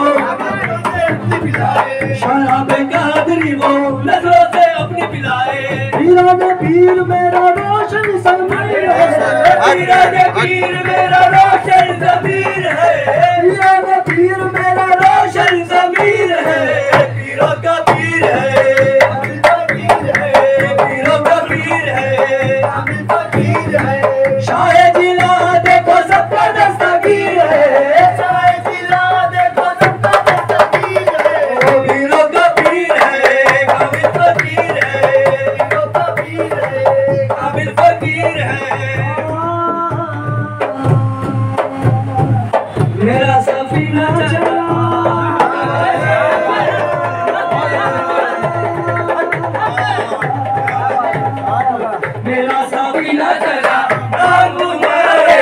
Speaker 5: शराब कादरी को नजरों से अपनी पिलाए।
Speaker 1: पीरा में पीर मेरा रोशन ज़मीर है।
Speaker 5: पीरा के पीर मेरा रोशन ज़मीर है।
Speaker 1: पीरा में पीर मेरा
Speaker 5: रोशन ज़मीर है। पीरों का पीर है, पीरों का पीर है। शाहे जिला देखो सबका दस्तगीर है। पीरों का पीर है, कामिल फकीर है। कामिल फकीर है। मेरा सफीना चला, मेरा सफीना चला, राम तुम्हारे,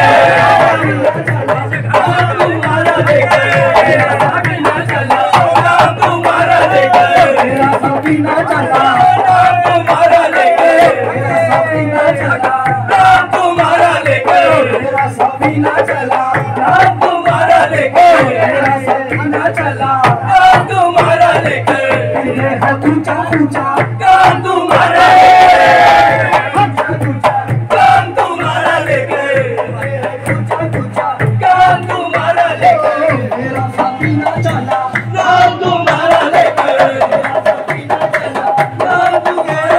Speaker 5: राम तुम्हारा लेकर। मेरा सफीना चला, राम तुम्हारा लेकर।
Speaker 1: मेरा सफीना चला,
Speaker 5: राम तुम्हारा लेकर।
Speaker 1: मेरा सफीना चला,
Speaker 5: राम तुम्हारा लेकर।
Speaker 1: मेरा सफीना चला,
Speaker 5: राम तुम्हारा लेकर।
Speaker 1: मेरा सफीना चला।
Speaker 5: राम तुम्हारा लेकर।
Speaker 1: ये है ऊंचा ऊंचा,
Speaker 5: काम तुम्हारा
Speaker 1: ऊंचा
Speaker 5: काम तुम्हारा लेकर। काम तुम्हारा लेकर।
Speaker 1: मेरा सफीना चला,
Speaker 5: काम तुम्हारा लेकर। काम तुम्हारा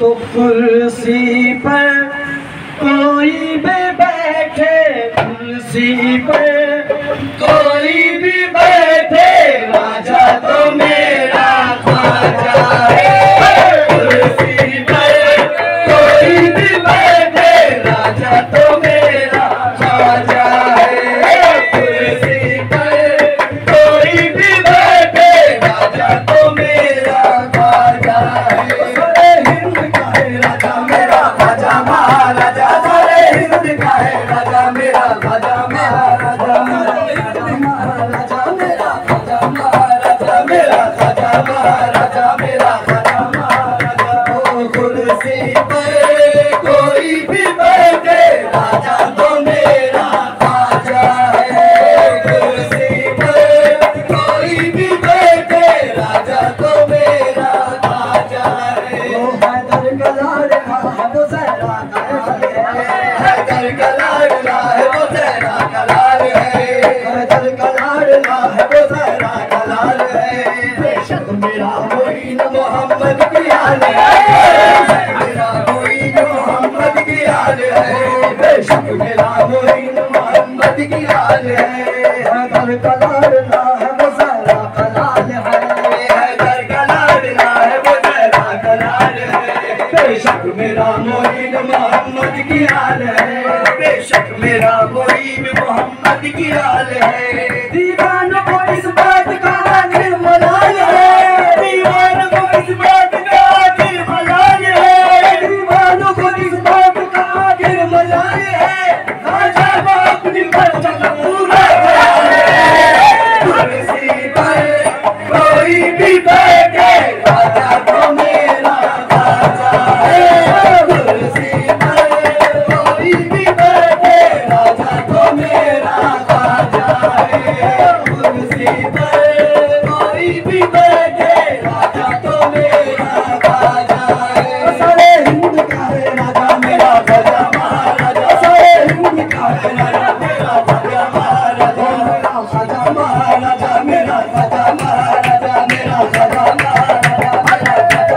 Speaker 1: तो कुर्सी पर कोई भी बैठे, कुर्सी पर कोई भी बैठे, राजा तो मेरा ख्वाजा है। कुर्सी पर कोई भी बैठे, राजा तो मेरा ख्वाजा है। कुर्सी पर कोई भी बैठे, राजा तो मेरा ख्वाजा है। हिंद का है राजा मेरा ख्वाजा महाराजा, सारे हिंद का है राजा मेरा ख्वाजा महाराजा, महाराजा मेरा ख्वाजा महाराजा, मेरा ख्वाजा महाराजा, मेरा ख्वाजा महाराजा। ओ कुर्सी पर कोई भी बैठे, राजा तो मेरा ख्वाजा है। कुर्सी पर कोई भी बैठे, राजा तो मेरा ख्वाजा है। ओ हैदर का लाडला है वो ज़हरा का लाल है, हैदर का लाडला है वो ज़हरा का लाल है, हैदर का लाडला है वो ज़हरा का लाल है। बेशक मेरा मोइन मोहम्मद की आल है, मेरा मोइन मोहम्मद की आल है, बेशक मेरा मोइन मोहम्मद की आल है। हैदर का लाडला है वो ज़हरा का लाल है, हैदर का लाडला है वो ज़हरा का लाल है, बेशक मेरा मोइन मोहम्मद की आल है, बेशक मेरा मोइन मोहम्मद की आल है। दीवानों को इस बात का आखिर मलाल है, दीवानों को इस बात का आखिर मलाल है, दीवानों को इस बात का आखिर मलाल है। राजा वो अपनी मर्जी का पूरा है। कुर्सी पर कोई भी बैठे, राजा तो मेरा ख्वाजा है। कुर्सी पर कोई भी बैठे, राजा तो मेरा ख्वाजा है। कुर्सी पर कोई भी बैठे, राजा तो मेरा ख्वाजा है। सारे हिंद का है राजा मेरा ख्वाजा महाराजा, सारे हिंद का है राजा मेरा ख्वाजा महाराजा, मेरा ख्वाजा महाराजा, मेरा ख्वाजा महाराजा, मेरा ख्वाजा महाराजा, मेरा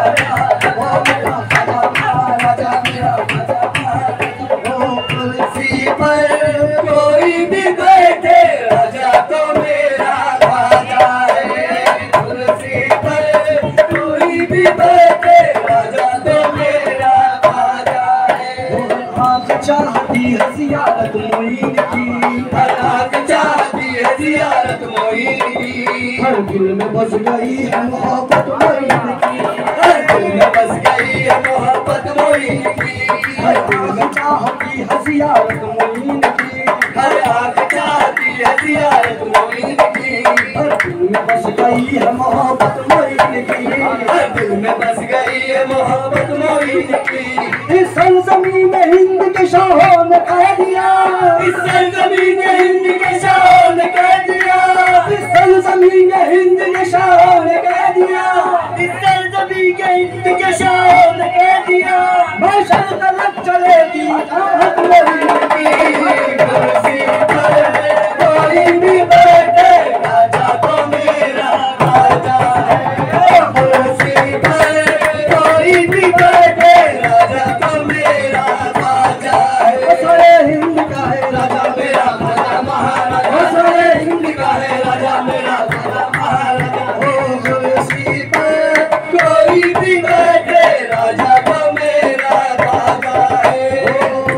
Speaker 1: ख्वाजा महाराजा, मेरा ख्वाजा महाराजा। ओ कुर्सी पर कोई भी बैठे, राजा तो मेरा ख्वाजा है। कुर्सी पर कोई भी बैठे, राजा तो मेरा ख्वाजा है। आँख चाहती है ज़ियारत मोइन की, हर आँख चाहती है ज़ियारत मोइन की, हर दिल में बस गई है मोहब्बत मोइन की, हर दिल में बस गई है मोहब्बत मोइन की, हर आँख चाहती है ज़ियारत मोइन की, हर आँख चाहती है ज़ियारत मोइन की, हर दिल में बस गई है मोहब्बत मोइन की, हर दिल में बस गई है मोहब्बत मोइन की। इस सरज़मीन में हिंद के शाहों ने कह दिया, इस सरज़मीन में हिंद के शाहों ने कह दिया, इस सरज़मीन में हिंद के शाहों ने कह दिया, इस सरज़मीन के हिंद के शाहों ने कह दिया, महशर तलक चलेगी चाहत मोइन की। कुर्सी पर कोई भी बैठे, राजा तो मेरा ख्वाजा है। कुर्सी पर कोई भी बैठे, राजा तो मेरा ख्वाजा है। सारे हिंद का है राजा मेरा ख्वाजा महाराजा, सारे हिंद का है राजा मेरा ख्वाजा महाराजा। ओ कुर्सी पर कोई भी बैठे, राजा तो मेरा ख्वाजा है।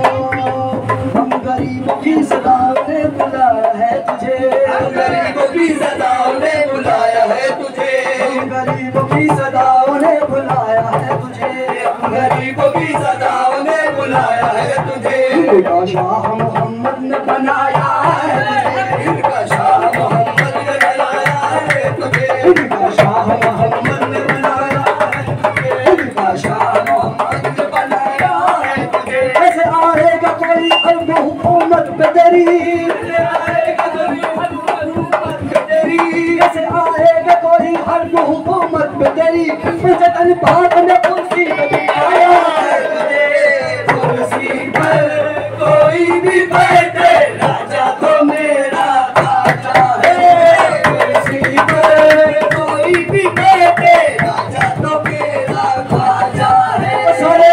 Speaker 1: हम गरीबों की सदाओं ने बुलाया है तुझे, हम गरीबों की सदाओं ने बुलाया है तुझे, हम गरीबों की सदाओं ने बुलाया है तुझे, हम गरीबों की सदाओं ने बुलाया है तुझे। इनका शाह मोहम्मद ने बनाया है तुझे, इनका शाह मोहम्मद ने बनाया है तुझे, इनका शाह मोहम्मद ने बनाया है तुझे, इनका शाह मोहम्मद ने बनाया है तुझे। ऐसे आएगा कोई अब हुकूमत पे तेरी, ऐसे आएगा कोई हुकूमत पे तेरी, ऐसे आएगा कोई हर हुकूमत पे तेरी, जतन पाक ने कुर्सी पे बिठाया है तुझे। कुर्सी पर कोई भी बैठे, राजा तो मेरा ख्वाजा है। कुर्सी पर कोई भी बैठे, राजा तो मेरा ख्वाजा है। सारे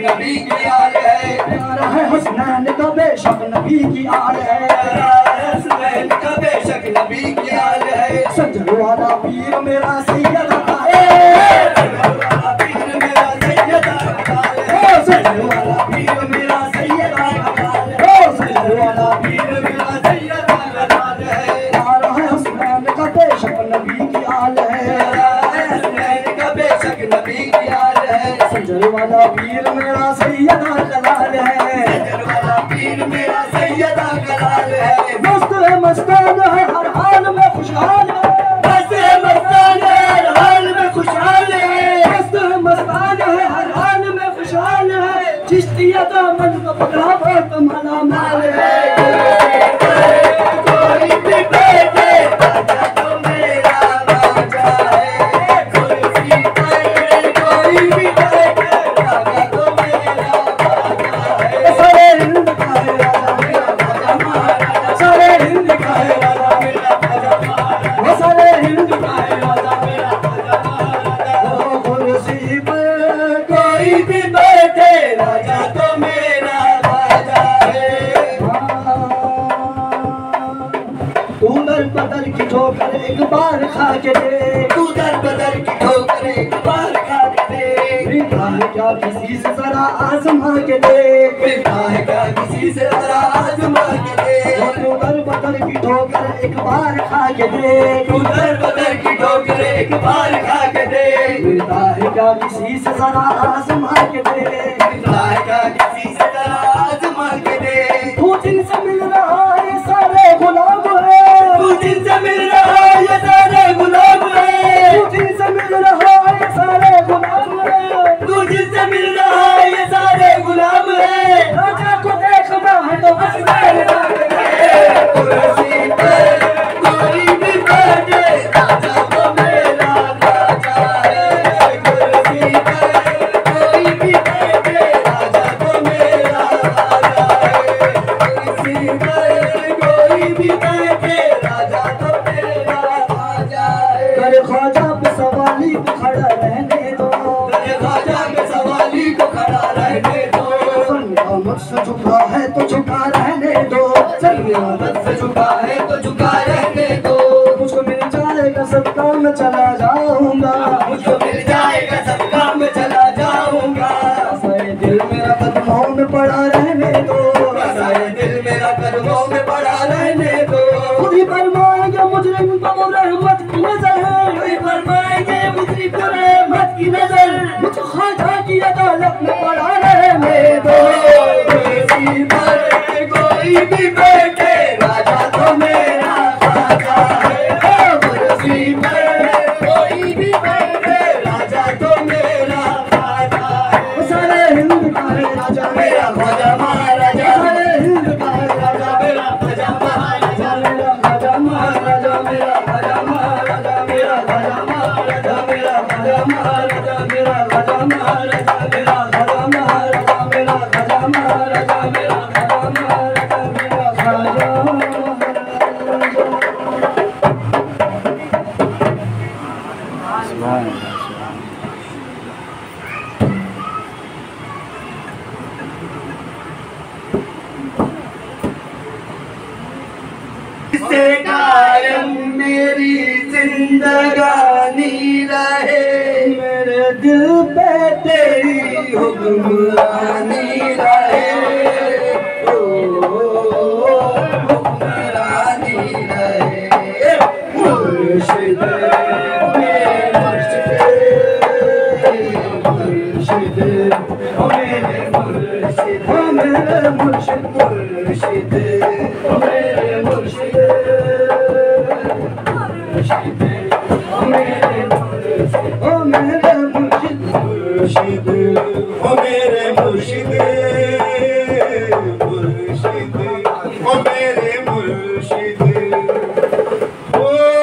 Speaker 1: नबी की आल है,
Speaker 3: प्यारा है हसनैन का बेशक नबी की आल है,
Speaker 1: हसनैन का बेशक नबी की आल है,
Speaker 3: सजल वाला पीर मेरा सैयद है,
Speaker 1: पीर मेरा सैयद है,
Speaker 3: सजल वाला पीर मेरा सैयद है, सजल वाला
Speaker 1: पीर मेरा सैयद है,
Speaker 3: प्यारा है हसनैन का बेशक नबी की आल है,
Speaker 1: हसनैन का बेशक नबी की आल है,
Speaker 3: सजल वाला पीर मेरा सैयद कलाल है,
Speaker 1: सजल वाला पीर मेरा सैयद कलाल है,
Speaker 3: मस्त है मस्तान है हर हाल में खुशहाल है,
Speaker 1: मस्त है मस्तान है हर हाल में खुशहाल है,
Speaker 3: मस्त है मस्तान है हर हाल में खुशहाल है, चिश्तिया का मन को पकड़ा बहुत माला माल है,
Speaker 1: कोई भी बैठे राजा तो मेरा राजा है, कुर्सी पर कोई भी बैठे राजा तो मेरा राजा है,
Speaker 3: सारे हिंद का है राजा मेरा
Speaker 1: राजा महाराजा,
Speaker 3: सारे हिंद का है राजा
Speaker 1: मेरा राजा महाराजा,
Speaker 3: वो सारे हिंद का है
Speaker 1: राजा मेरा राजा महाराजा,
Speaker 3: वो कुर्सी पर
Speaker 1: कोई भी बैठे राजा तो मेरा राजा है,
Speaker 3: तू दर बदर की ठोकर एक बार खा के दे,
Speaker 1: तू दर बदर की ठोकर एक बार खा के दे,
Speaker 3: मिलता है क्या किसी से जरा आजमा के दे,
Speaker 1: मिलता है क्या किसी से जरा आजमा के दे,
Speaker 3: तू दर बदर की ठोकर एक बार खा के दे,
Speaker 1: तू दर बदर की ठोकर एक बार खा के दे,
Speaker 3: मिलता है क्या किसी से जरा आजमा के दे,
Speaker 1: मिलता है क्या किसी से जरा आजमा के दे,
Speaker 3: तू जिनसे मिल रहा है सारे गुलाम है,
Speaker 1: तू जिनसे मिल रहा है ये सारे गुलाम है,
Speaker 3: तू जिनसे मिल रहा है सारे गुलाम है,
Speaker 1: तू जिनसे मिल रहा है ये सारे गुलाम है,
Speaker 3: राजा को देखना है तो हसनैन
Speaker 1: कुर्सी पर कोई भी बैठे राजा तो मेरा राजा है, कुर्सी पर कोई भी बैठे राजा तो मेरा राजा है, कुर्सी पर कोई भी बैठे राजा तो मेरा राजा है,
Speaker 3: करे ख्वाजा पे सवाली को खड़ा रहने दो,
Speaker 1: तेरे ख्वाजा के सवाली को खड़ा रहने दो,
Speaker 3: संगा मुझसे झुका है तो झुका रहने दो,
Speaker 1: संगत से झुका है तो झुका रहने दो,
Speaker 3: मुझको मिल जाएगा सबका मैं चला जाऊंगा,
Speaker 1: मुझको मिल जाएगा सबका मैं चला जाऊंगा,
Speaker 3: सारे दिल मेरा कदमों में पड़ा रहने दो,
Speaker 1: सारे दिल मेरा कदमों में पड़ा रहने दो,
Speaker 3: खुद ही फरमाएंगे मुजरिम को रहमत की नजर,
Speaker 1: कोई फरमाएंगे मुझे को रहमत की नजर,
Speaker 3: मुझको ख्वाजा की अदालत में पड़ा रहने दो,
Speaker 1: कुर्सी पर कोई भी बैठे राजा तो मेरा राजा है, कुर्सी पर कोई भी बैठे राजा तो मेरा राजा है,
Speaker 3: सारे हिंद का है राजा
Speaker 1: मेरा ख्वाजा महाराजा,
Speaker 3: सारे हिंद का है राजा
Speaker 1: मेरा ख्वाजा महाराजा,
Speaker 3: मेरा ख्वाजा महाराजा, मेरा ख्वाजा महाराजा, मेरा ख्वाजा महाराजा, मेरा ख्वाजा महाराजा, मेरा ख्वाजा महाराजा, मेरा ख्वाजा महाराजा, मेरा ख्वाजा महाराजा, मेरा ख्वाजा महाराजा, मेरा ख्वाजा
Speaker 4: सुभान अल्लाह,
Speaker 1: से कायम मेरी जिंदगानी रहे,
Speaker 3: मेरे दिल पे
Speaker 1: तेरी हुक्मरानी रहे, ओ हुक्मरानी रहे, मुर्शिद मेरे मुर्शिद, मुर्शिद मेरे मुर्शिद,
Speaker 3: मेरे मुर्शिद
Speaker 1: मुर्शिद मेरे मुर्शिद, मुर्शिद मेरे मुर्शिद,
Speaker 3: ओ मेरे मुर्शिद
Speaker 1: मुर्शिद ओ मेरे मुर्शिद, मुर्शिद ओ मेरे मुर्शिद, ओ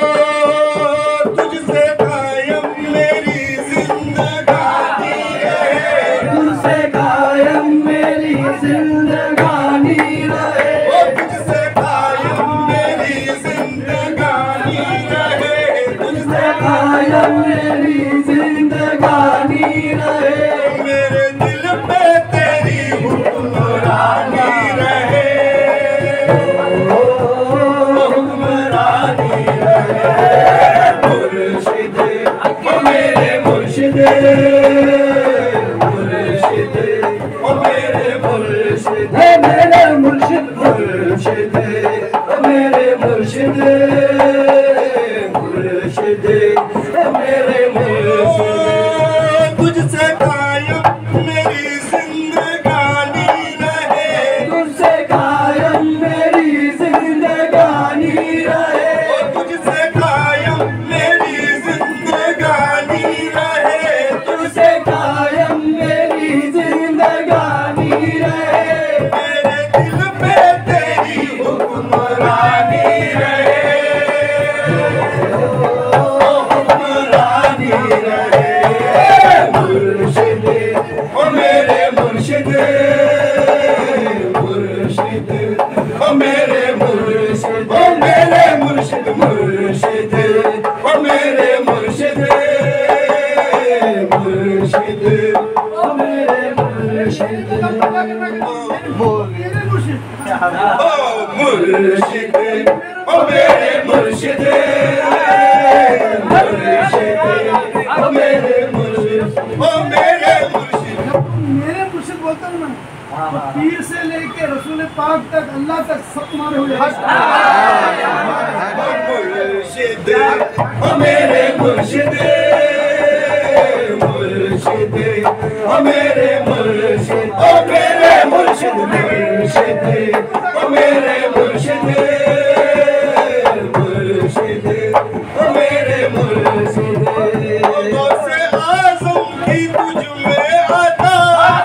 Speaker 1: तुझसे कायम मेरी जिंदगानी रहे,
Speaker 3: तुझसे कायम मेरी जिंदगानी रहे,
Speaker 1: ओ तुझसे कायम मेरी जिंदगानी रहे, तुझसे
Speaker 3: कायम मेरी जिंदगानी रहे,
Speaker 1: मेरे दिल पे
Speaker 3: मेरे मुर्शिद
Speaker 5: मुर्शिद ओ मेरे मुर्शिद ओ मेरे मुर्शिद ओ मेरे मुर्शिद।
Speaker 3: मेरे मुर्शिद बोलता हूँ मैं, तो पीर से लेके रसूल पाक तक अल्लाह तक सब तुम्हारे हो जाए।
Speaker 5: मुर्शिद ओ मेरे मुर्शिद मुर्शिद ओ मेरे मुर्शिद ओ मेरे मुर्शिद मुर्शिद ओ मेरे मुर्शिद मुर्शिद ओ मेरे मुर्शिद। गौसे आज़म की तुझ में अता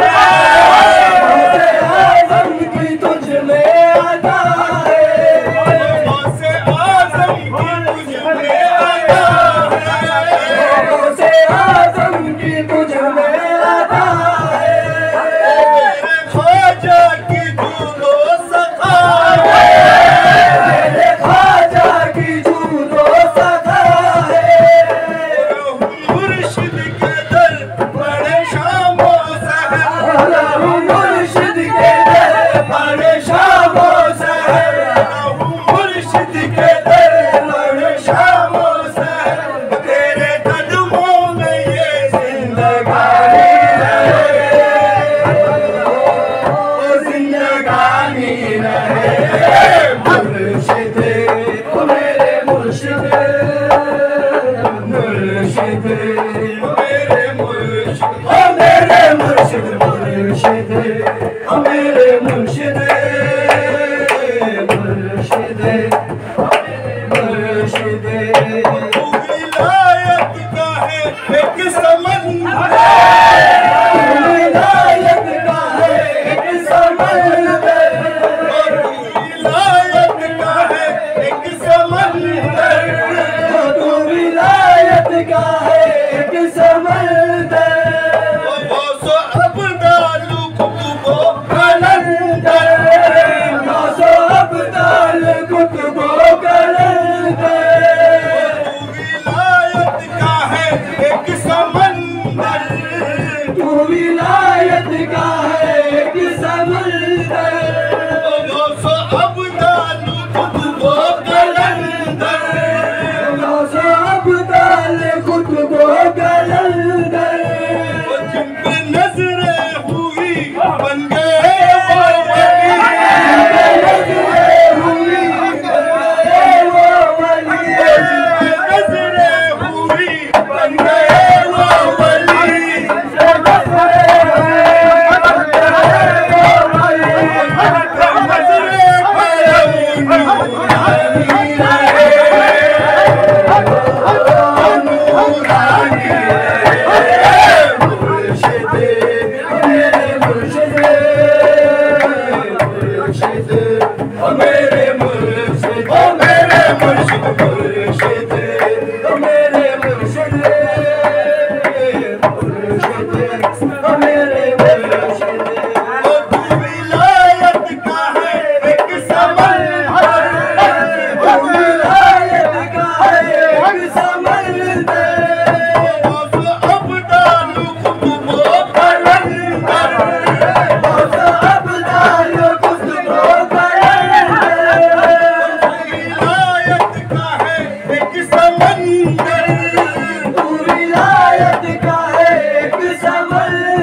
Speaker 5: है, गौसे आज़म की तुझ में अता है, गौसे आज़म की तुझ में अता है, गौसे आज़म की तुझ में अता है। मेरे ख्वाजा की जूदो सखा है, मेरे ख्वाजा की जूदो सखा है। मुर्शिद के दर बड़े शामो सहर, मुर्शिद के दर बड़े शामो सहर, मुर्शिद के दर बड़े शामो सहर। तेरे कदमों में ये जिंदगानी रहे, ओ जिंदगानी रहे। मुर्शिद ओ मेरे मुर्शिद मुर्शिद ओ मेरे मुर्शिद ओ मेरे मुर्शिद मुर्शिद ओ मेरे मुर्शिद मुर्शिद ओ मेरे मुर्शिद। तू विलायत का है एक समंदर, तू विलायत का है एक समंदर, तू विलायत का है एक समंदर, तू विलायत का है एक समंदर। गौसो अब्दाल कुतुबो कलंदर, गौसो अब्दाल कुतुबो कलंदर। तू विलायत का है एक समंदर, तू विलायत का है एक समंदर। गौसो अब्दाल कुतुबो कलंदर, गौसो अब्दाल कुतुबो कलंदर। जिन पे नजरें हुई बन गए वो वली, जिन पे नजरें हुई बन गए वो वली, जिन पे नजरें हुई बन गए वो वली, जिन पे नजरें हुई बन गए वो वली। नजरें करम नूरानी रहे, नूरानी रहे। मुर्शिद मेरे मुर्शिद मुर्शिद ओ मेरे मुर्शिद ओ मेरे मुर्शिद मुर्शिद ओ मेरे मुर्शिद मुर्शिद ओ मेरे मुर्शिद। ओ तू विलायत का है एक समंदर, तू विलायत का है एक समंदर। गौसो अब्दाल कुतुबो कलंदर, गौसो अब्दाल कुतुबो कलंदर। विलायत का है एक समंदर, तू विलायत का है एक समंदर।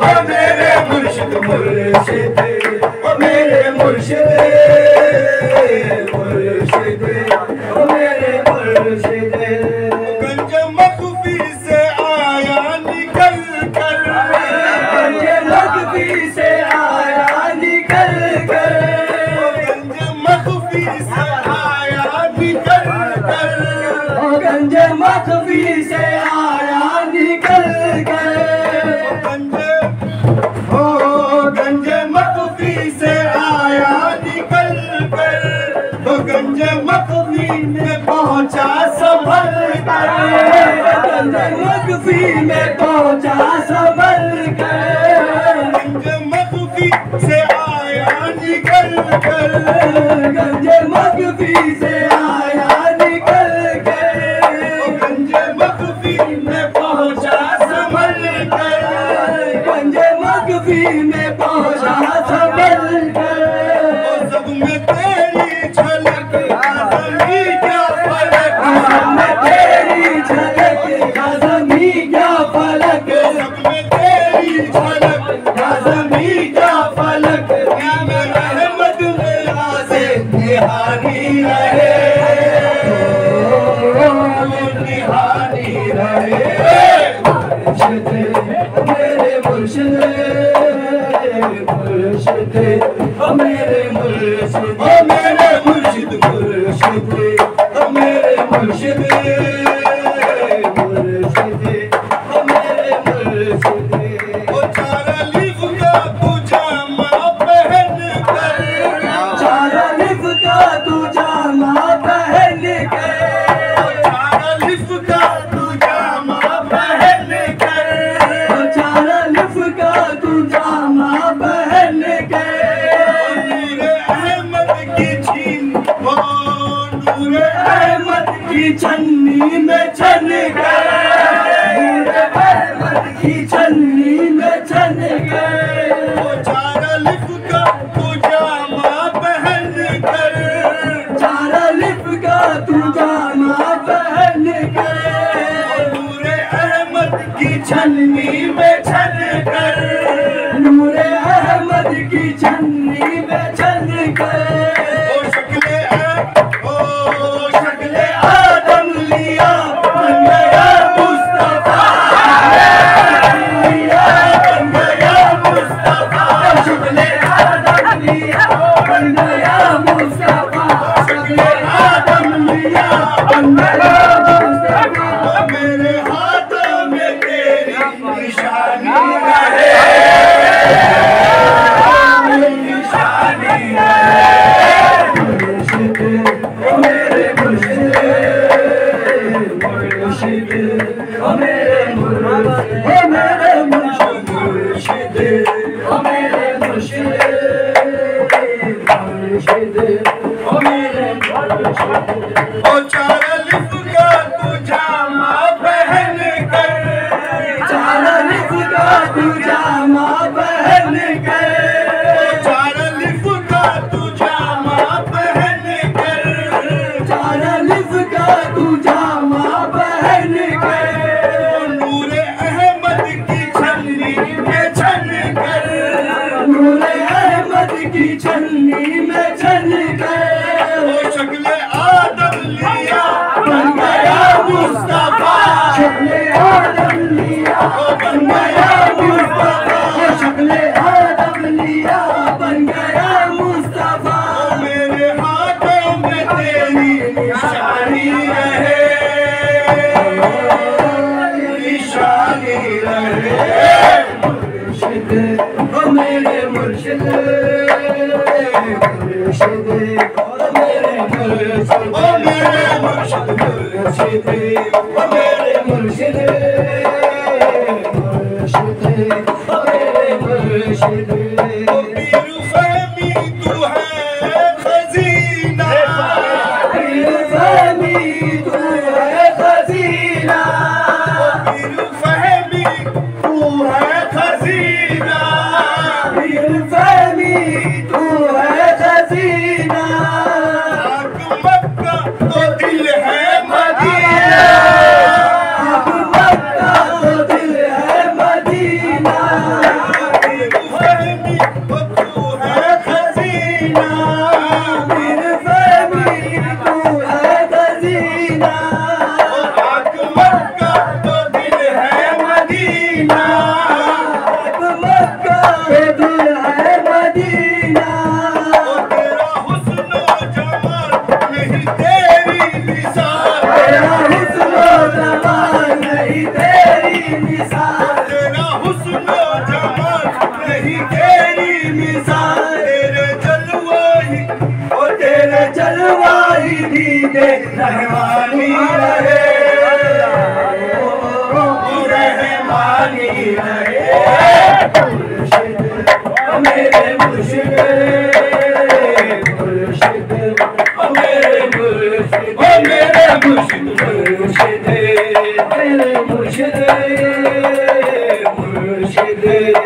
Speaker 5: मेरे मुर्शिद मुर्शिद ओ मेरे मुर्शिद मुर्शिद ओ मेरे मुर्शिद गंज मखफी से आया निकल कर गंज मखफी से आया निकल कर गंज मखफी से आया निकल कर गंज मखफी से आया निकल कर गंज मखफी से आया निकल कर गंज मखफी में पहुंचा संभल कर गंज मखफी में पहुंचा संभल कर गंज मखफी से आया निकल कर गंज मखफी से आया निकल कर गंज मखफी में पहुंचा संभल कर गंज मखफी में पहुंचा संभल कर सब में तेरी झलक आज़मी क्या फलक सब में तेरी झलक आज़मी क्या फलक सब में तेरी झलक आज़मी क्या फलक नाम रहमत मेरा से निहारी रहे निहारी रहे मुर्शिद मेरे मुर्शिद मुर्शिद ओ मेरे मुर्शिद ओ मेरे मुर्शिद मुर्शिद ओ मेरे मुर्शिद मुर्शिद ओ मेरे मुर्शिद ओ चार अलिफ का तू जामा पहन कर चार अलिफ का तू जामा पहन कर चार अलिफ का तू जामा पहन कर चार अलिफ का तू जामा पहन कर नूर अहमद की छीन ओ नूर अहमद की छन्नी में छन कर नूर अहमद की छन्नी में छन कर ओ चार अलिफ का तू जामा पहन कर चार अलिफ का तू जामा पहन कर नूर अहमद की छन्नी में छन कर नूर अहमद की छन्नी में छन कर ओ शक्ले आदम लिया बन गया मुस्तफा लिया बन गया मुस्तफा शक्ले आदम लिया बन गया मुस्तफा शक्ले आदम लिया बन गया मुस्तफा मेरे हाथों में तेरी निशानी रहे निशानी मुर्शिद ओ मेरे मुर्शिद मुर्शिद ओ मेरे मुर्शिद ओ मेरे मुर्शिद मुर्शिद ओ मेरे मुर्शिद ओ चार अलिफ का तू जामा पहन कर चार अलिफ का तू जामा पहन कर चार अलिफ का तू जामा पहन कर चार अलिफ का तू जामा पहन कर नूर अहमद की छन्नी में छन कर नूर अहमद की छन्नी में छन कर ओ शक्ले आदम लिया बन गया मुस्तफा शक्ले आदम लिया बन गया मुस्तफा शक्ले आदम लिया बन गया मुस्तफा मेरे हाथों में तेरी निशानी रहे निशानी रहे मुर्शिद ओ मेरे मुर्शिद मुर्शिद ओ मेरे मुर्शिद ओ मेरे मुर्शिद मुर्शिद ओ मेरे मुर्शिद मुर्शिद ओ मेरे मुर्शिद ओ पीर फहमी तू है खजीना पीर फहमी तू है खजीना पीर फहमी तू है खजीना पीर फहमी तू है खजीना मक्का तो दिल है मदीना मक्का तो दिल है मदीना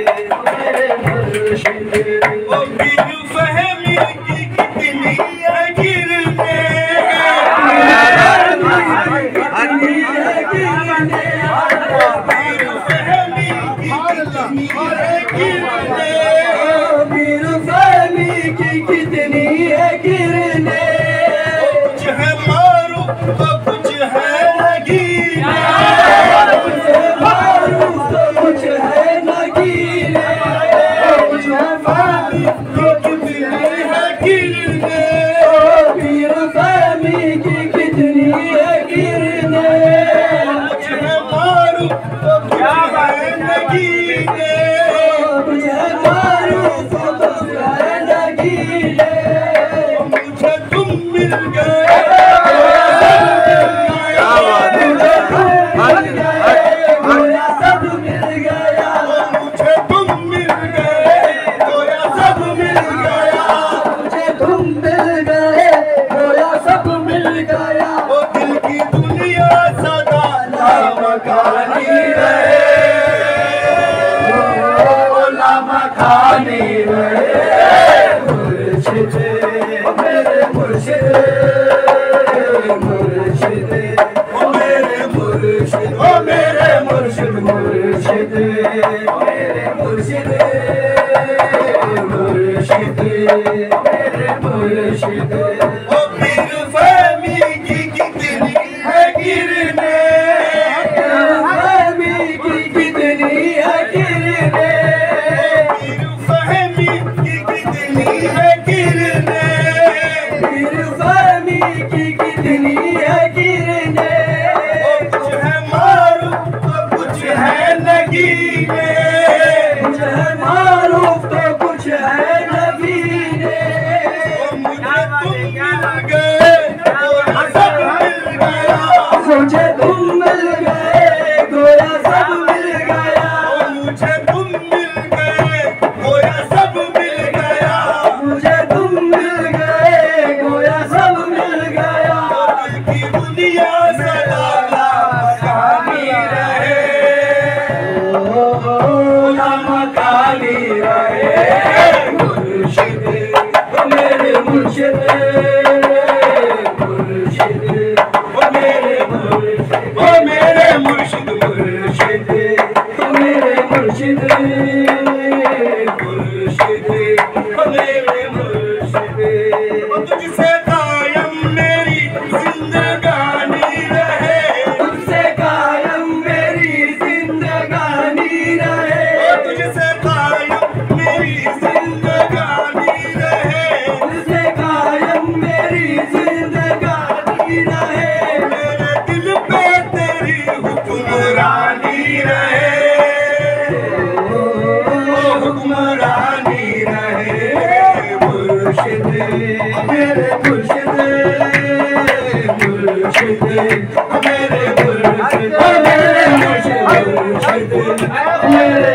Speaker 1: मेरे मुर्शिद
Speaker 5: ओ पीर फहमी की कितनी गिरने पीर फहमी की कितनी गिरने
Speaker 1: पीर फहमी की कितनी है गिरने
Speaker 5: कुछ है मारूफ तो कुछ है नगीने
Speaker 1: कुछ है मारूफ तो कुछ है नगीने कुछ है मारूफ तो
Speaker 5: कितनी है गिरने
Speaker 1: पीर फहमी की कितनी है गिरने
Speaker 5: कुछ है मारूफ तो कुछ है नगीने
Speaker 1: कुछ है मारूफ तो कुछ है नगीने
Speaker 5: मुझे तुम मिल गए
Speaker 1: गोया सब मिल गया
Speaker 5: मुझे तुम मिल गए गोया सब मिल गया
Speaker 1: मुझे तुम मिल गए गोया सब मिल गया
Speaker 5: वो दिल की दुनिया सदा लामकानी रहे
Speaker 1: लामकानी रहे मुर्शिद मेरे मुर्शिद मुर्शिद
Speaker 5: मेरे मुर्शिद
Speaker 1: ओ मेरे मुर्शिद मुर्शिद मेरे मुर्शिद मुर्शिद मेरे मुर्शिद
Speaker 5: ओ पीर फहमी की कितनी है गिरने
Speaker 1: फहमी की कितनी है गिरने
Speaker 5: पीर फहमी की कितनी है गिरने
Speaker 1: पीर फहमी की कितनी है गिरने
Speaker 5: कुछ है मारूफ तो कुछ है नगीने
Speaker 1: कुछ है मारूफ तो कुछ है नगीने
Speaker 5: मुझे तुम मिल गए गोया सब मिल गया
Speaker 1: मुझे तुम मिल गए गोया सब मिल गया
Speaker 5: मुझे तुम मिल गए गोया सब मिल गया
Speaker 1: मुझे तुम मिल गए गोया सब मिल गया
Speaker 5: दिल की दुनिया सदा लामकानी रहे
Speaker 1: लामकानी रहे मुर्शिद मेरे मुर्शिद मुर्शिद मेरे मुर्शिद
Speaker 5: ओ मेरे मुर्शिद मुर्शिद
Speaker 1: मेरे मुर्शिद
Speaker 5: मुर्शिद मेरे मुर्शिद ओ तुझसे कायम मेरी जिंदगानी रहे
Speaker 1: तुझसे कायम मेरी जिंदगानी रहे
Speaker 5: तुझसे कायम मेरी जिंदगानी रहे
Speaker 1: तुझसे कायम मेरी जिंदगानी रहे
Speaker 5: मेरे दिल पे तेरी हुक्मरानी रहे ओ हुक्मरानी रहे
Speaker 1: मुर्शिद मेरे मुर्शिद मुर्शिद मेरे मुर्शिद मेरे मुर्शिद मुर्शिद मेरे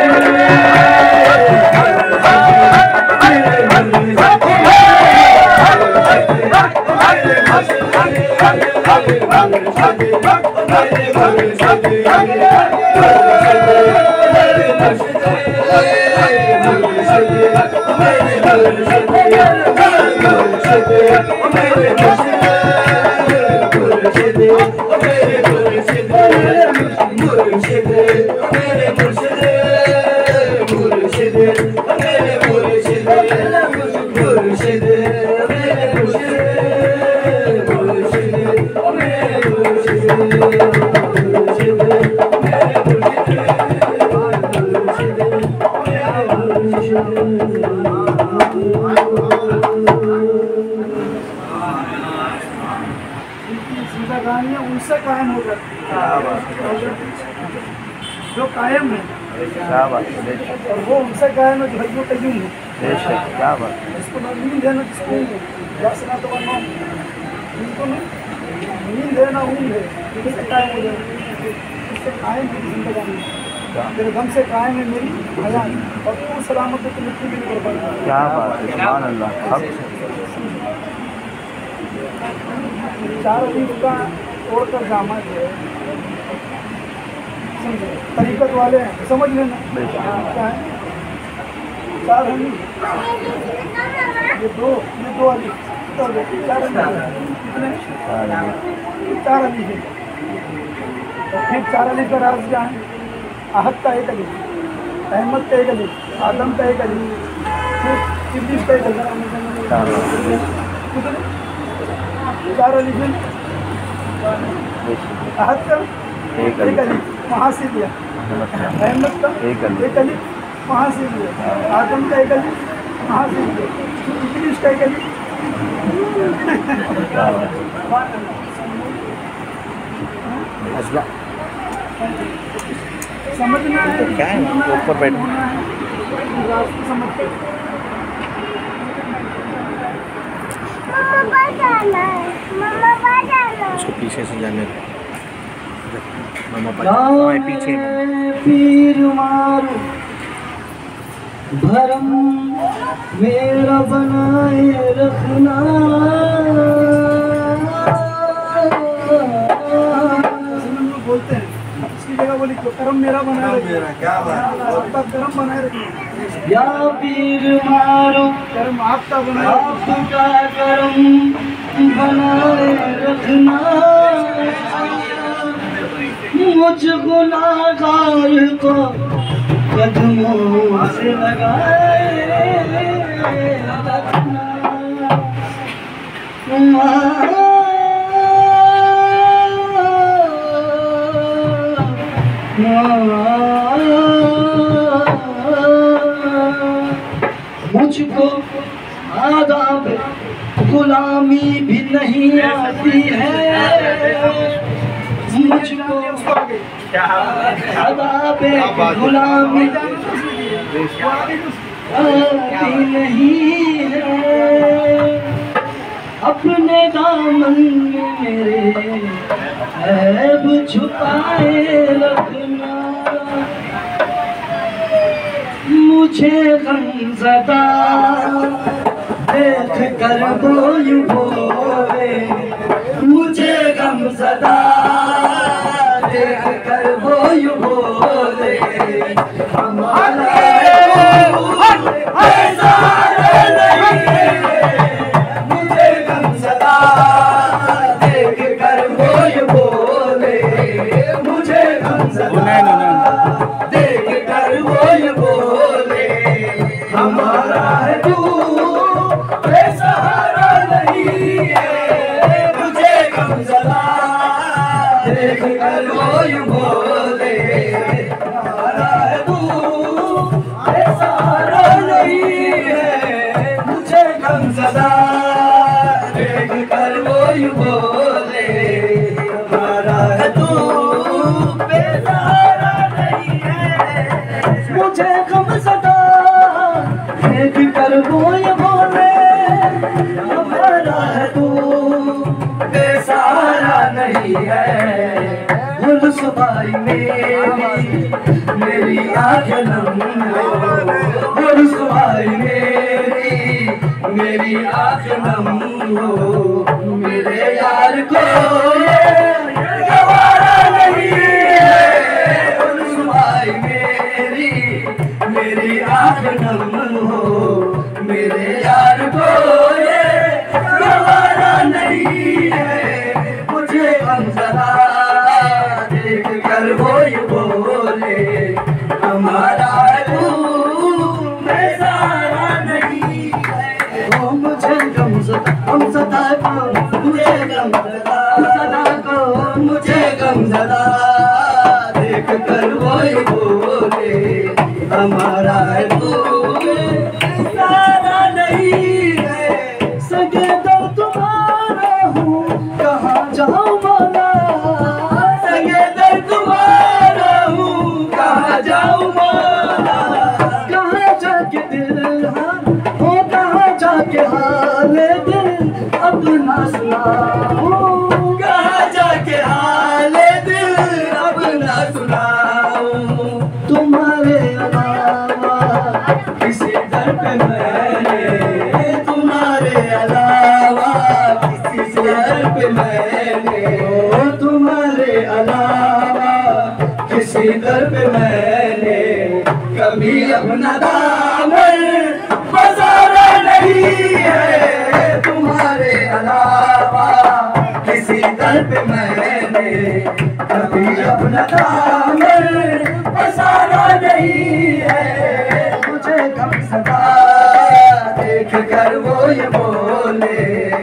Speaker 3: जिंदगानियाँ उनसे कायम हो जाती जो कायम है
Speaker 4: क्या बात है
Speaker 3: और वो उनसे कायम है जो हय्यो कय्यूम है
Speaker 4: बेशक क्या बात है
Speaker 3: जिसको ना नींद है ना जिसको ऊँघ है वासना तो वरना जिनको नींद है ना ऊँघ है किससे कायम हो जाए इससे कायम है जिंदगानी मेरे दम से कायम है मेरी हयात और तू सलामत है तो मिट्टी भी नहीं कर पाएगा
Speaker 4: क्या बात है सुभान अल्लाह हक
Speaker 3: चार अजीब का तोड़कर जामा जो है समझे, तरीकत वाले हैं, समझ लेना क्या है। 4 हैं, ये 2 अली, 4 अली, कितने 4 अली है। तो फिर 4 अली का राज क्या है? आहद का 1 अली, अहमद का 1 अली, आदम का 1 अली, फिर इब्लीस का 1 अली, 4 अली है। आहद का 1 अली वहाँ से दिया, अहमद का 1 अली वहाँ से दिया, आदम का 1 अली वहाँ से दिया, इब्लीस का 1 अली। समझना है
Speaker 4: क्या है ऊपर बैठ
Speaker 3: समझते
Speaker 4: उसको पीछे से जाने दो। पीछे
Speaker 1: पीर मारू भरम मेरा बनाए रखना,
Speaker 3: बोलते हैं इसकी जगह बोली तो कर्म मेरा बनाए रखना, क्या आपका कर्म बनाए रखना।
Speaker 1: या पीर मारू
Speaker 3: कर्म आपका बनाए
Speaker 1: आपका कर्म बनाए रखना, मुझ गुनाहगार को कदमों से लगाए रखना। मुझको आदाब गुलामी भी नहीं आती है, मुझको आदाब गुलामी आती नहीं है। अपने दामन में मेरे ऐब छुपाए रखना, मुझे गमज़दा देख कर वो यूं बोले, मुझे गमज़दा देख कर वो यूं बोले, हमारा मुझे गमज़दा देख कर वो यूं बोले, मुझे गमज़दा देख कर वो यूं बोले, हमारा है तू बेसहारा नहीं है, मुझे गमज़दा देख कर वो यूं बोले, हमारा है तू बेसहारा नहीं है, मुझे गमज़दा देख कर वो यूं बोले, हमारा है तू बेसहारा नहीं है, मुझे गमज़दा देख कर वो यूं बोले, हमारा है तू बेसहारा नहीं है। रुसवाई मेरी आँखें नम हो, रुसवाई मेरी आँखें नम हो, मेरे यार को गवारा नहीं है, रुसवाई मेरी आँखें नम हो, मेरे यार को गवारा नहीं है, मुझे गमज़दा देख कर वो यूं बोले, हमारा तू बेसहारा नहीं है। ओ मुझे गमज़दा को मुझे गमज़दा को मुझे गमज़दा देख कर वो यूं बोले, हमारा तू बेसहारा नहीं है। सगे दर तुम्हारा हूँ कहाँ जाऊँ मौला, सगे दर तुम्हारा हूँ कहाँ जाऊँ मौला, कहाँ जाके दिल हो कहाँ जाके हाल दिल अपना सुनाऊँ, कहाँ जाके हाल दिल अपना सुनाऊँ, तुम्हारे अलावा किसी दर पे मैंने, तुम्हारे अलावा किसी दर पे मैंने, तुम्हारे अलावा किसी अपना दामन पसारा नहीं है तुम्हारे अलावा किसी दर पे मैंने कभी अपना दामन पसारा नहीं है। मुझे गम सदा देख कर वो ये बोले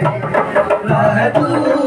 Speaker 1: है तू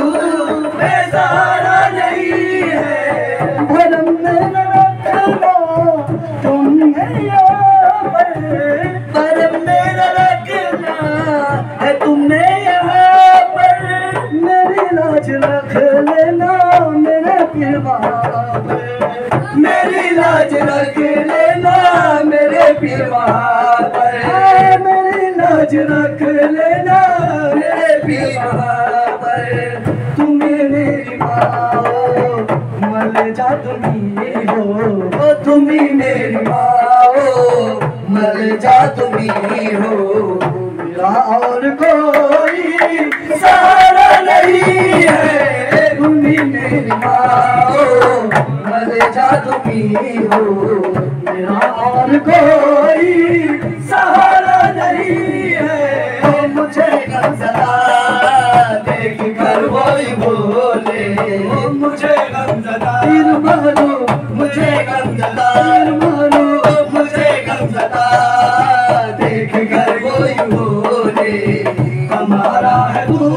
Speaker 1: बेसहारा नहीं है। भरम मेरा रखना तुमने यहाँ पर, भरम मेरा रखना है तुमने यहाँ पर। मेरी लाज रख लेना मेरे पीर वहाँ पर, मेरी लाज रख लेना मेरे पीर वहाँ पर, मेरी लाज रख लेना मेरे पीर वहाँ पर। तुम्हें मेरी माँ हो मर जा तुम्ही हो, तुम्ही मेरी माँ हो मर जा तुम्ही हो। मेरा और कोई सहारा नहीं है, तुम्ही मेरी माँ हो मर जा तुम्ही हो। मेरा और कोई सहारा नहीं है। मुझे गम सदा देख कर वही बोले, मुझे गम सदा तीर मारो, मुझे गम सदा तीर मारो, मुझे गम सदा देख कर वही बोले हमारा है तू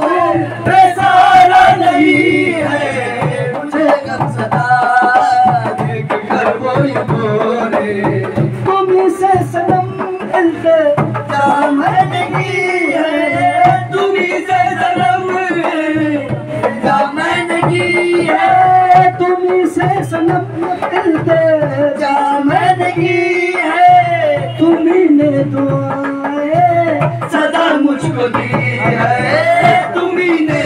Speaker 1: बेसहारा नहीं है। मुझे गम सदा देख कर वही बोले तुम्ही से सनम इल्तिजाम नहीं है, तुम्ही से सनम इल्तिजाम नहीं है, तुम्ही से सनम इल्तिजाम नहीं है। तुम्ही ने दुआएं सदा मुझको दी है, तुम्ही ने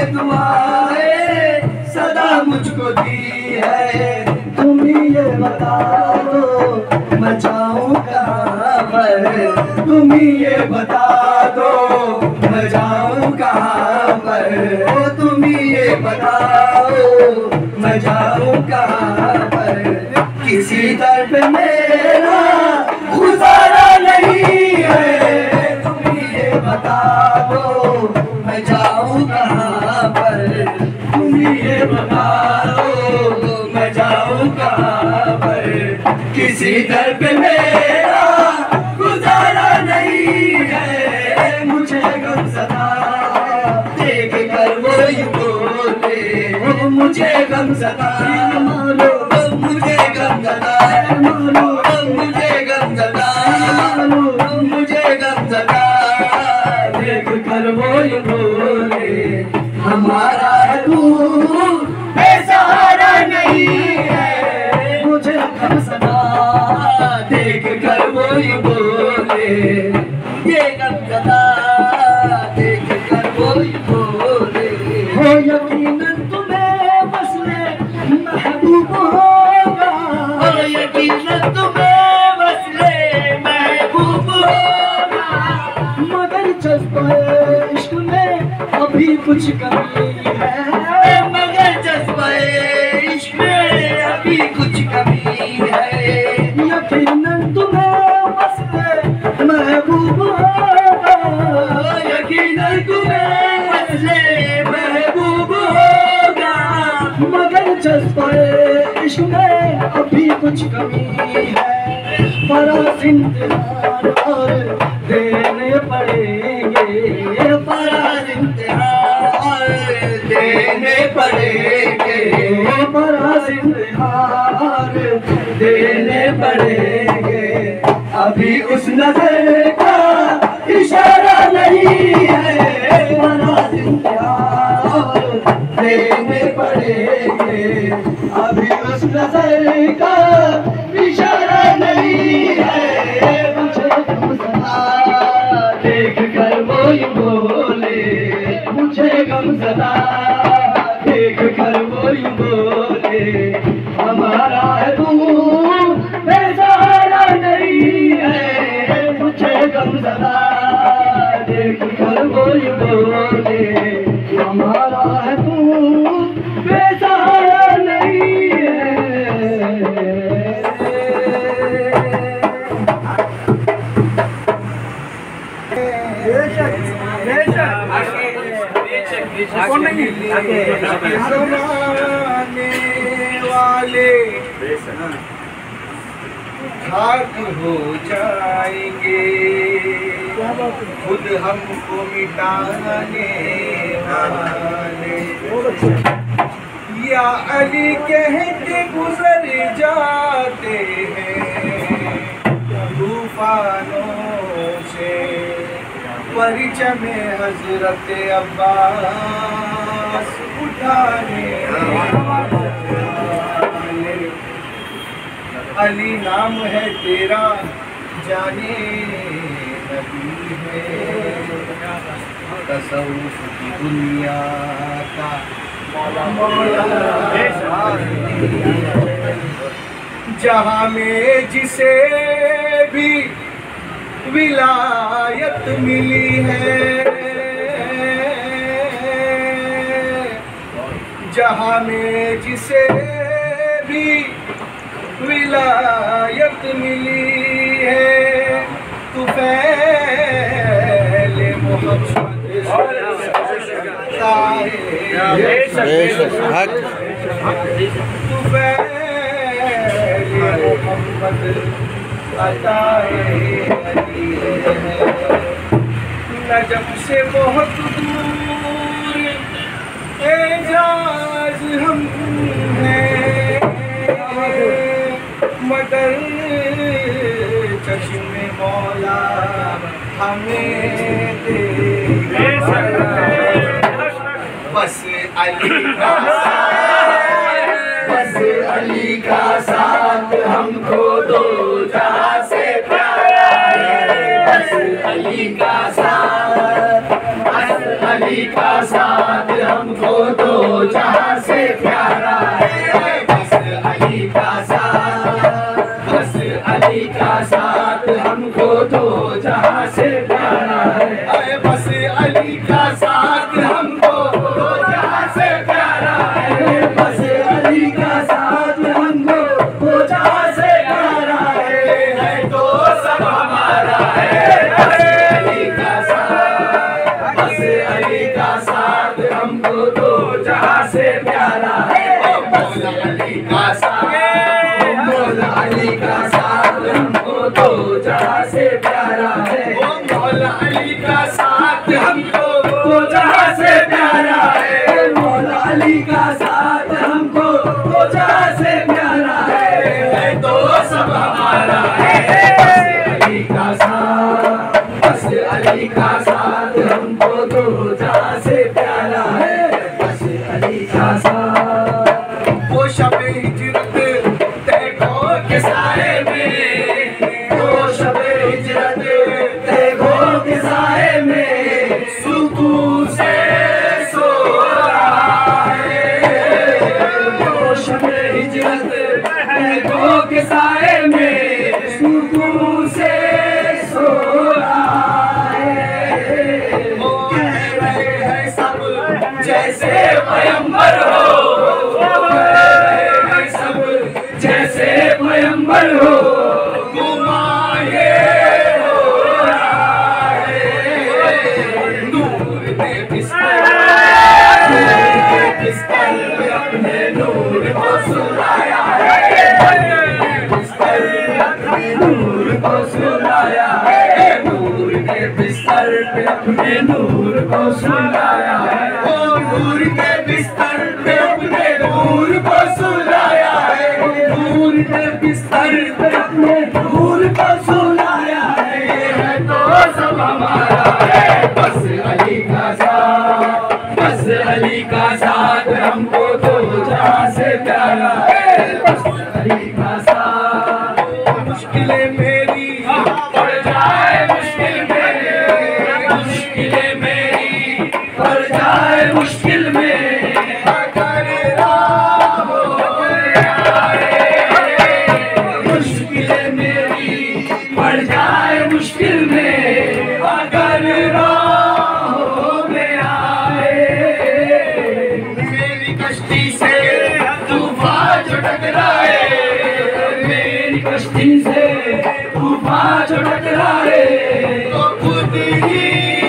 Speaker 1: दुआएं सदा मुझको दी है। तुम्ही ये बता दो मैं जाऊँ कहाँ पर, तुम्ही ये बता दो मैं जाऊँ कहाँ पर, तुम्ही ये बताओ मैं जाऊँ कहाँ पर। किसी दर पे मेरा गुजारा नहीं है, तुम्ही ये बता दो मैं जाऊँ कहाँ पर, तुम्ही ये बता दो मैं जाऊँ कहाँ पर। किसी दर पे मेरा गुजारा नहीं है। मुझे गम सदा देख कर वो ही बोले, मुझे गम सदा मारो, मुझे गम सदा मारो, मुझे गम सदा मारो, मुझे गम सदा देख कर वो ही बोले हमारा तू बेसहारा नहीं है। मुझे गम सदा देख कर वो ही बोले, ये गम सदा देख कर वो ही बोले। हो यकीनन तुम्हें वस्ले महबूब होगा, हो यकीनन तुम्हें वस्ले महबूब होगा। मगर जज्बे इश्क में अभी कुछ कमी है, मगर जज्बे इश्क में अभी कुछ कमी है। यकीनन तुम्हें वस्ले महबूब होगा, यकीनन तुम्हें वस्ले महबूब होगा। मगर जज्बे इश्क में अभी कुछ कमी है। फराज़ इम्तिहान और देने पड़ेंगे, फराज़ इम्तिहान देने पड़ेंगे, फराज़ इम्तिहान देने पड़ेंगे। अभी उस नजर का इशारा नहीं है, फराज़ इम्तिहान देने पड़ेंगे। अभी उस नजर का इशारा नहीं है। मुझे गम सदा देख कर वो ही बोले, मुझे गम सदा देख कर वो ही बोले हमारा है तू बेसहारा नहीं है। मुझे गम सदा देख कर वो ही बोले हमारा है तू बेसहारा नहीं है।
Speaker 3: कौन नहीं वाले खाक हो जाएंगे, खुद हमको मिटाने वाले या अली कह के गुजर जाते हैं तूफानों से, परिचय में हजरत अब्बास उठाने वाले। अली नाम है तेरा जाने नबी है, तसव्वुफ की दुनिया का मौला जहाँ में जिसे भी विलायत मिली है, जहाँ में जिसे भी विलायत मिली है, तू पहले मोहब्बत तू पहले मोहब्बत अताए नजम से बहुत दूर एजाज हम हैं, मगर चश्मे मौला हमें दे, बस अली का बस अली का साथ हमको दो जहां से प्यारा है, बस अली का साथ, बस अली का साथ हमको दो जहां से प्यारा है, बस अली का साथ, बस अली का साथ हमको दो जहां से प्यारा है, बस अली का साथ हमको दो जहां से प्यारा है, बस अली का साथ हमको दो जहां से प्यारा है तो सब हमारा है, बस अली का साथ, बस अली का साथ हमको दो जहां से प्यारा है, मौला अली का साथ, मौला अली का साथ हमको दो जहां से प्यारा है, मौला अली का साथ हमको दो जहां से प्यारा है, मौला अली का साथ हमको दो जहां से प्यारा है तो सब हमारा है, बस अली का साथ, बस अली का साथ हमको दो जहां से प्यारा है, बस अली का साथ। वो शबे हिजरत देखो के साए में, वो शबे हिजरत देखो के साए में सुकून से सो रहा है, वो शबे हिजरत देखो के साए में सुकून से सो रहा है, वो कह रहे हैं सब जैसे पैगंबर हो, वो कह रहे हैं सब जैसे पैगंबर हो, गुमाए हो रहा है, नूर ने बिस्तर पे अपने नूर को सुलाया है, बिस्तर पे अपने नूर को सुलाया है, नूर के बिस्तर पे अपने नूर को सुलाया है, ओ नूर के बिस्तर पे अपने नूर को सुलाया है, नूर के बिस्तर पे अपने नूर को सुलाया है तो सब हमारा है, बस अली का साथ, बस अली का साथ हमको दो जहां से प्यारा है, बस अली का साथ। मुश्किलें मेरी पड़ जाए, मुश्किल मेरी, मुश्किलें मेरी पड़ जाए मुश्किल में, अगर राह आए, मुश्किलें मेरी पड़ जाए मुश्किल में, अगर राह में आए, मेरी कश्ती से तूफान जो टकराए, मेरी कश्ती से तूफान जो टकराए तो खुद ही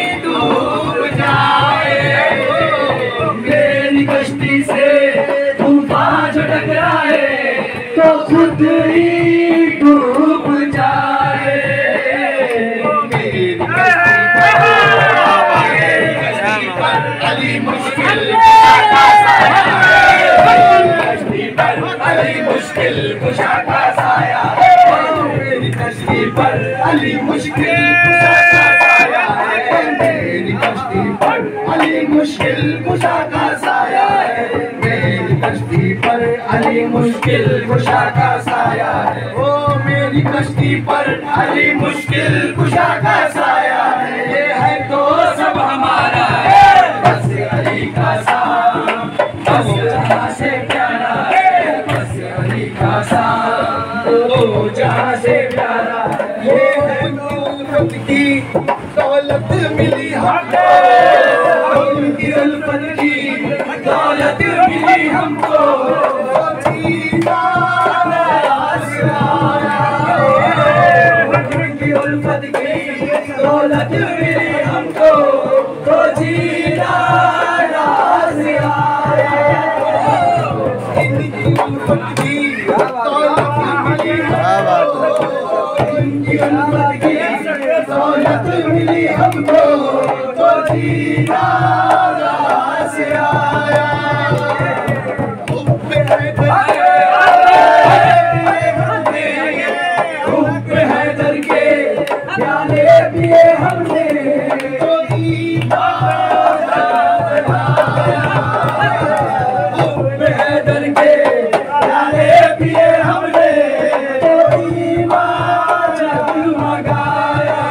Speaker 5: कश्ती पर अली मुश्किल कुशा का साया है, मेरी कश्ती पर अली मुश्किल कुशा का साया है, मेरी कश्ती पर अली मुश्किल कुशा का साया है, मेरी कश्ती पर अली मुश्किल कुशा का साया है, ओ मेरी कश्ती पर अली मुश्किल कुशा का साया है, ये है तो सब हमारा है, बस अली का साथ, बस जहाँ से प्यारा है, बस अली का साथ, ओ जहाँ से प्यारा ये है उल्फत की दौलत मिली हमको, उनकी उल्फत की दौलत मिली हमको, उनकी उल्फत की दौलत मिली हमको, तो जीना राज आया, इनकी उल्फत की दौलत मिली हमको, इनकी उल्फत की दौलत मिली हमको, तो जीना राज आया, हैदर के प्याले पिए हमने, तो हैदर के प्याले पिए हमने, तो ईमान जगमगाया,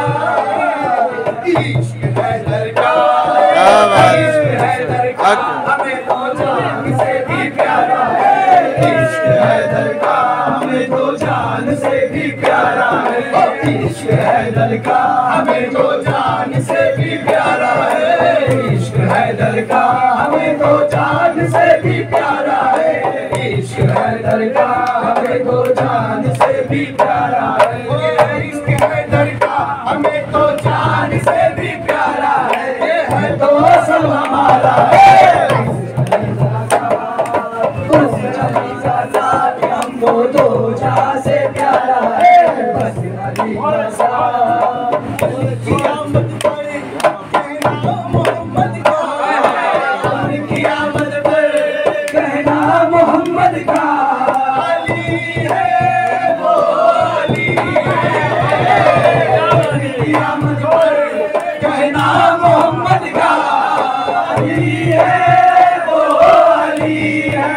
Speaker 5: इश्क हैदर का, इश्क हैदर का हमें तो जान से भी प्यारा है, इश्क हैदर का हमें तो जान से भी प्यारा है, इश्क हैदर का हमें तो जान से भी प्यारा है, इश्क हैदर का हमें तो जान से भी प्यारा है, इश्क हैदर का हमें तो जान से भी प्यारा है, इश्क हैदर का हमें तो जान से भी प्यारा है, ये है तो सब हमारा है, हमको तो जहाँ से प्यारा है, बस अली का साथ, क़यामत पर कहना मोहम्मद का, क़यामत पर कहना मोहम्मद का, अली है वो अली है, क़यामत पर कहना मोहम्मद का, अली है वो अली है,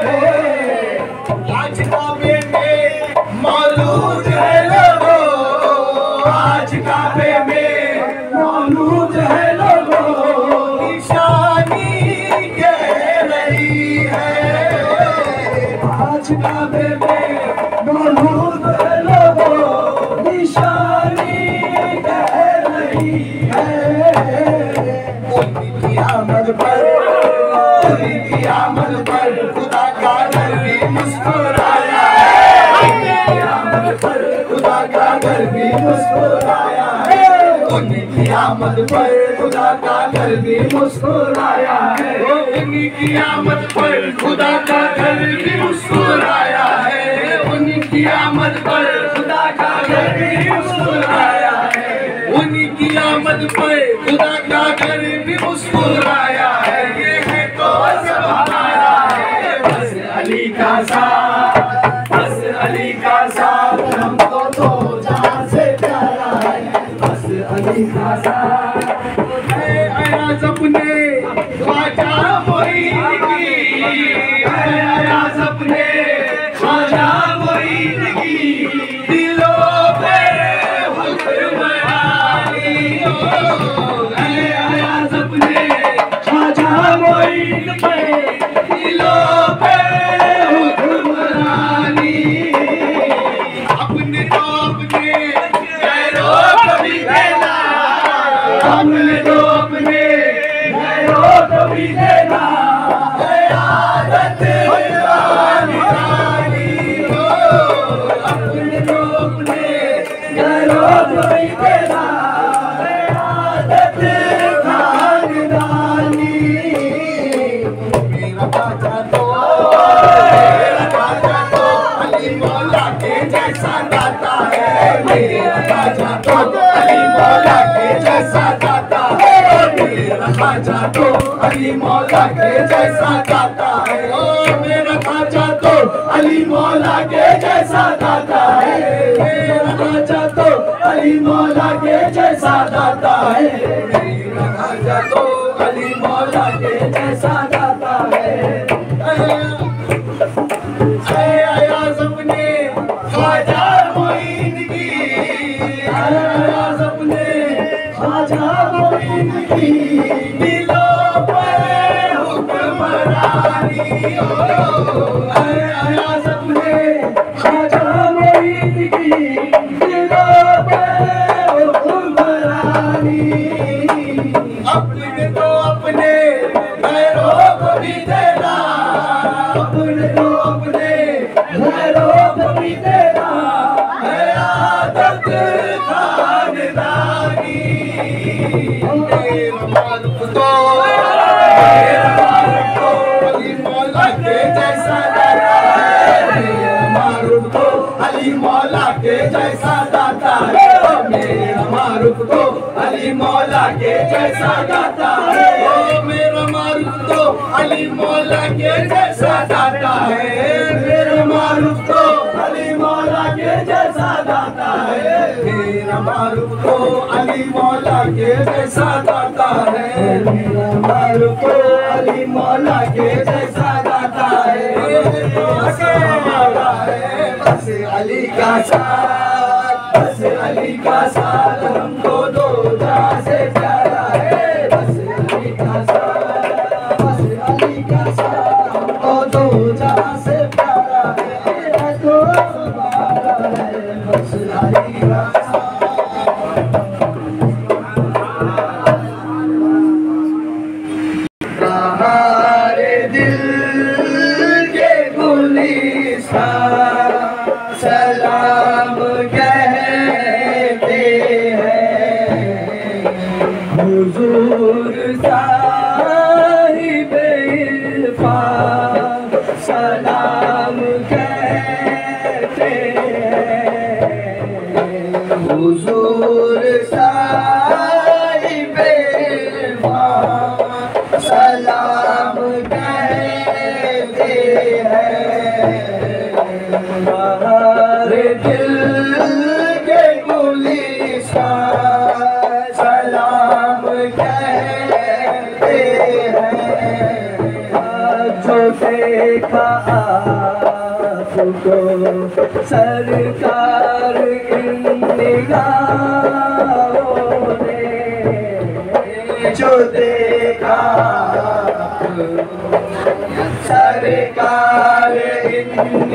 Speaker 5: आज काबे में मौजूद है लोगों, आज काबे में मौजूद है लोगों, निशानी कह रही है, आज काबे में मौजूद है लोगों, निशानी कह रही है, उनकी आमद पर, उनकी आमद पर खुदा का घर भी मुस्कुराया है, उनकी आमद पर खुदा का घर भी मुस्कुराया है, उनकी आमद पर खुदा का घर भी मुस्कुराया है, उनकी आमद पर खुदा का घर भी मुस्कुराया है, उनकी आमद पर खुदा का घर भी मुस्कुराया है, उनकी आमद पर खुदा का घर भी मुस्कुराया है, ये है तो सब हमारा है, बस अली का साथ, बस अली का साथ, हमको तो जहाँ से प्यारा है, बस अली का साथ, आया सपने ख्वाजा मोईन की, आया सपने ख्वाजा मोईन की, दिलों पे हुक्मरानी, आया सपने ख्वाजा मोईन के, दिलों पे हुक्मरानी, अपने तो अपने गैरों को भी देना, अपने तो अपने गैरों को भी देना, आदत निभानी, अपने तो अपने गैरों को भी देना, आदत खानदानी, मेरा बाजा तो अली मौला के जैसा गाता है, मेरा बाजा तो अली मौला के जैसा गाता है, मेरा बाजा तो अली मौला के जैसा गाता है। ओ मेरा खाजा तो अली मौला के जैसा गाता है। मेरा खाजा तो अली मौला के जैसा गाता है। मेरा खाजा तो अली मौला के जैसा गाता है। आया सपने ख्वाजा मोइन की, आया सपने ख्वाजा मोइन की, दिलों पर हुक्मरानी। आया सपने ख्वाजा मोइन की, दिलों पर हुक्मरानी। अपने तो अपने गैरों को भी देना, अपने तो अपने गैरों को भी देना है आदत खानदानी। मेरा मारुफ तो अली मौला के जैसा गाता है। मेरा मारुफ तो अली मौला के जैसा गाता है। मेरा मारुफ तो अली मौला के जैसा गाता है। ओ मेरा मारुफ तो अली मौला के जैसा गाता है। मेरा मारुफ तो अली मौला के जैसा गाता है। मेरा मारुफ तो अली मौला के जैसा गाता है। मेरा मारुफ तो अली मौला के जैसा गाता है। बस अली का साथ, बस अली का साथ हमको दो जहां से प्यारा है। बस अली का साथ, बस अली का साथ हमको दो जहां से प्यारा है। तो हमारा है बस अली का साथ। हमारे दिल के गुलिस्तान सलाम कहते हैं। हुजूर साहिब इरफान सलाम कहते हैं। हुजूर साहिब इरफान सलाम कहते हैं। हमारे दिल के गुलिस्तान सलाम कहते हैं। जो देखा आपको सरकार इन निगाहों ने, जो देखा सरकार इन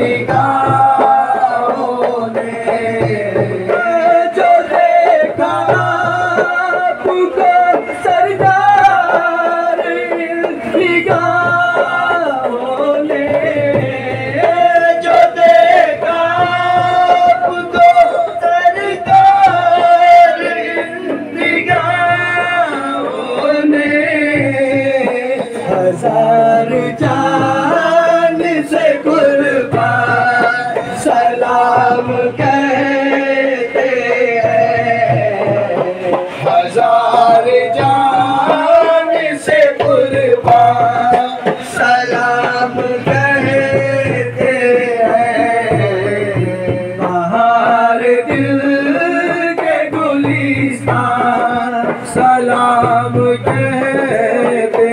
Speaker 5: निगाहों ने, जो देखा आपको सरकार इन निगाहों ने, जो देखा आपको सरकार इन निगाहों ने, हजार जान से कुर्बान सलाम कहते हैं। हजार जान से कुर्बान सलाम कहते हैं। बाहर दिल के गुलिस्तान सलाम कहते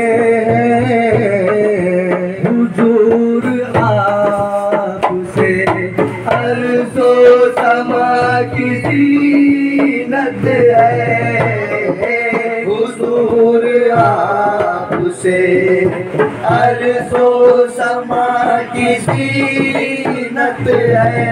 Speaker 5: हैं। हुजूर आपसे अर्ज़ो समा की ज़ीनत है। हुजूर आपसे अर्ज़ो समा की ज़ीनत है।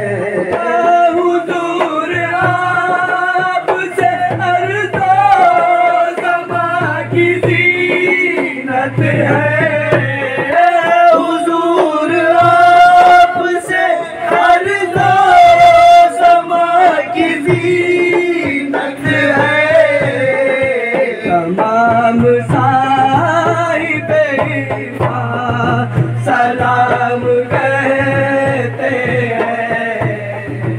Speaker 5: हुजूर आपसे अर्ज़ो समा की ज़ीनत है। हुजूर आपसे अर्ज़ो समा की ज़ीनत है। तमाम साहिब इरफान सलाम कहते हैं।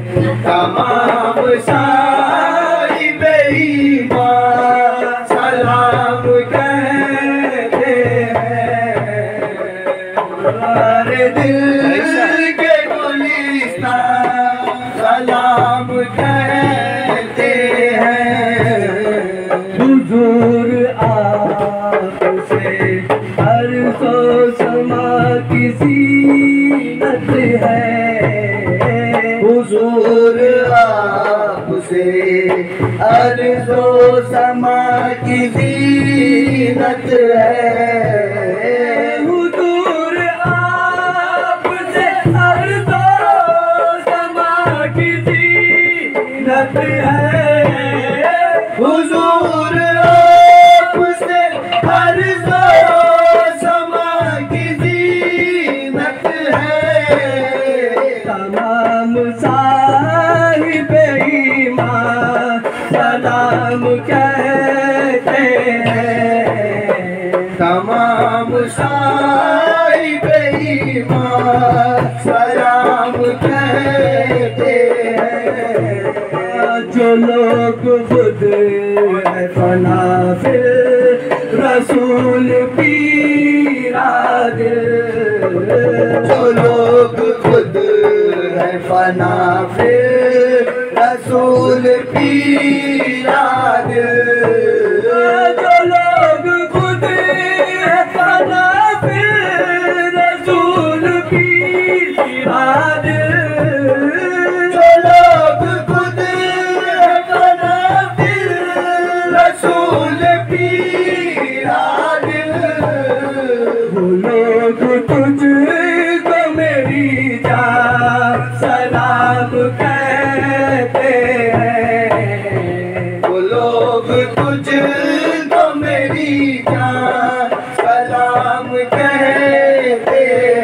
Speaker 1: अर्ज़ो समा की ज़ीनत है हुजूर आपसे अर्ज़ो समा की ज़ीनत है हुजूर आपसे अर्ज़ो समा की ज़ीनत है तमाम साहिब ईमान सलाम कहते हैं तमाम साहिब ईमान सलाम कहते हैं जो लोग खुद है फना फिर रसूल पीरा दिल जो लोग खुद है फना फिर रसूल पीरा दिल जो लोग खुद है फना फिर रसूल पीरा दिल जो लोग खुद है फना फिर रसूल पीरा दिल वो लोग तुझको मेरी जान सलाम कहते हैं वो लोग तुझको मेरी जान सलाम कहते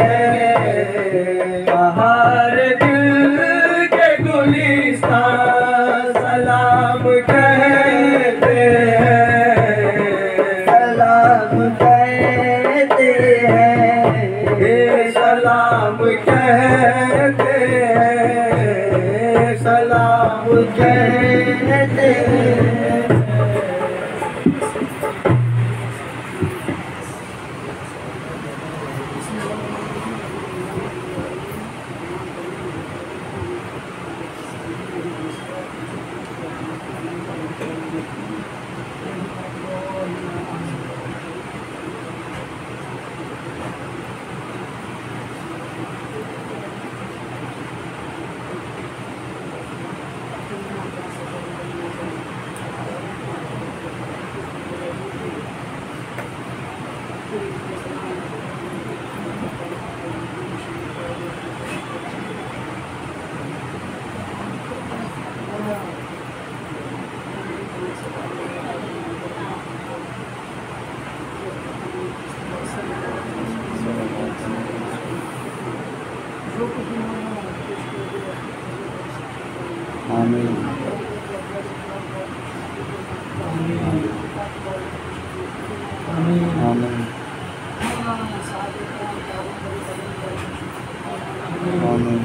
Speaker 1: हैं बाहर दिल के गुलिस्तान सलाम कहते हैं सलाम कहते हैं सलाम कहते हैं सलाम कहते हैं
Speaker 4: आमीन आमीन आमीन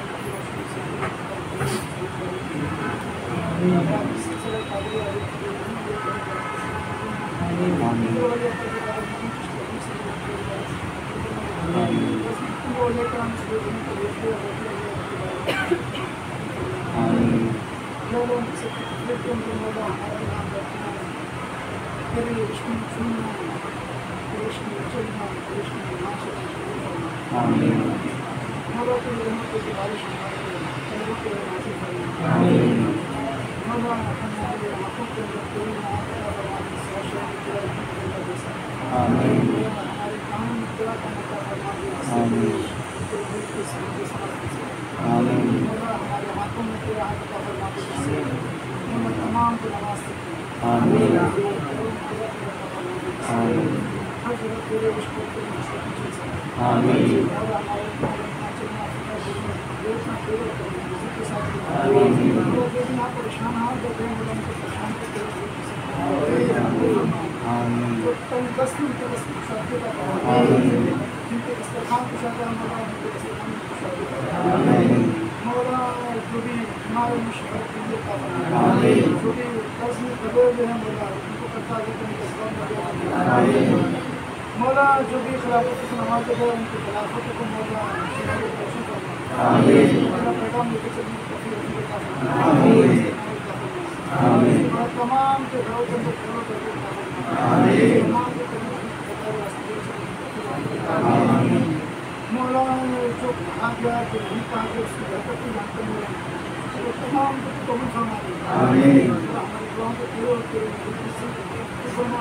Speaker 3: मौला जो भी खिलाफत की नमाज है उनकी खिलाफत को मौला पैगाम लेकर चलने की तौफीक और तमाम के घरों के अंदर तमाम मौला जो कहा गया जो नहीं कहा गया उसकी बरकत की मांगते हैं तमाम कबूल फरमा दे।
Speaker 1: आमीन।
Speaker 3: हमारी दुआओं को पूरा करके फरमा।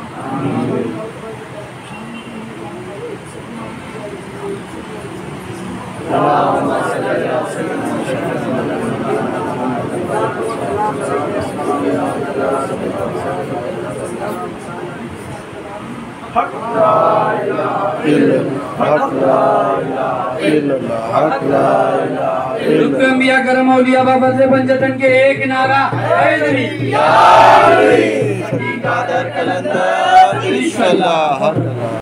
Speaker 1: अंबिया करम औलिया बाबा से पंचतन के एक नारा
Speaker 5: कलंदर इंशाल्लाह।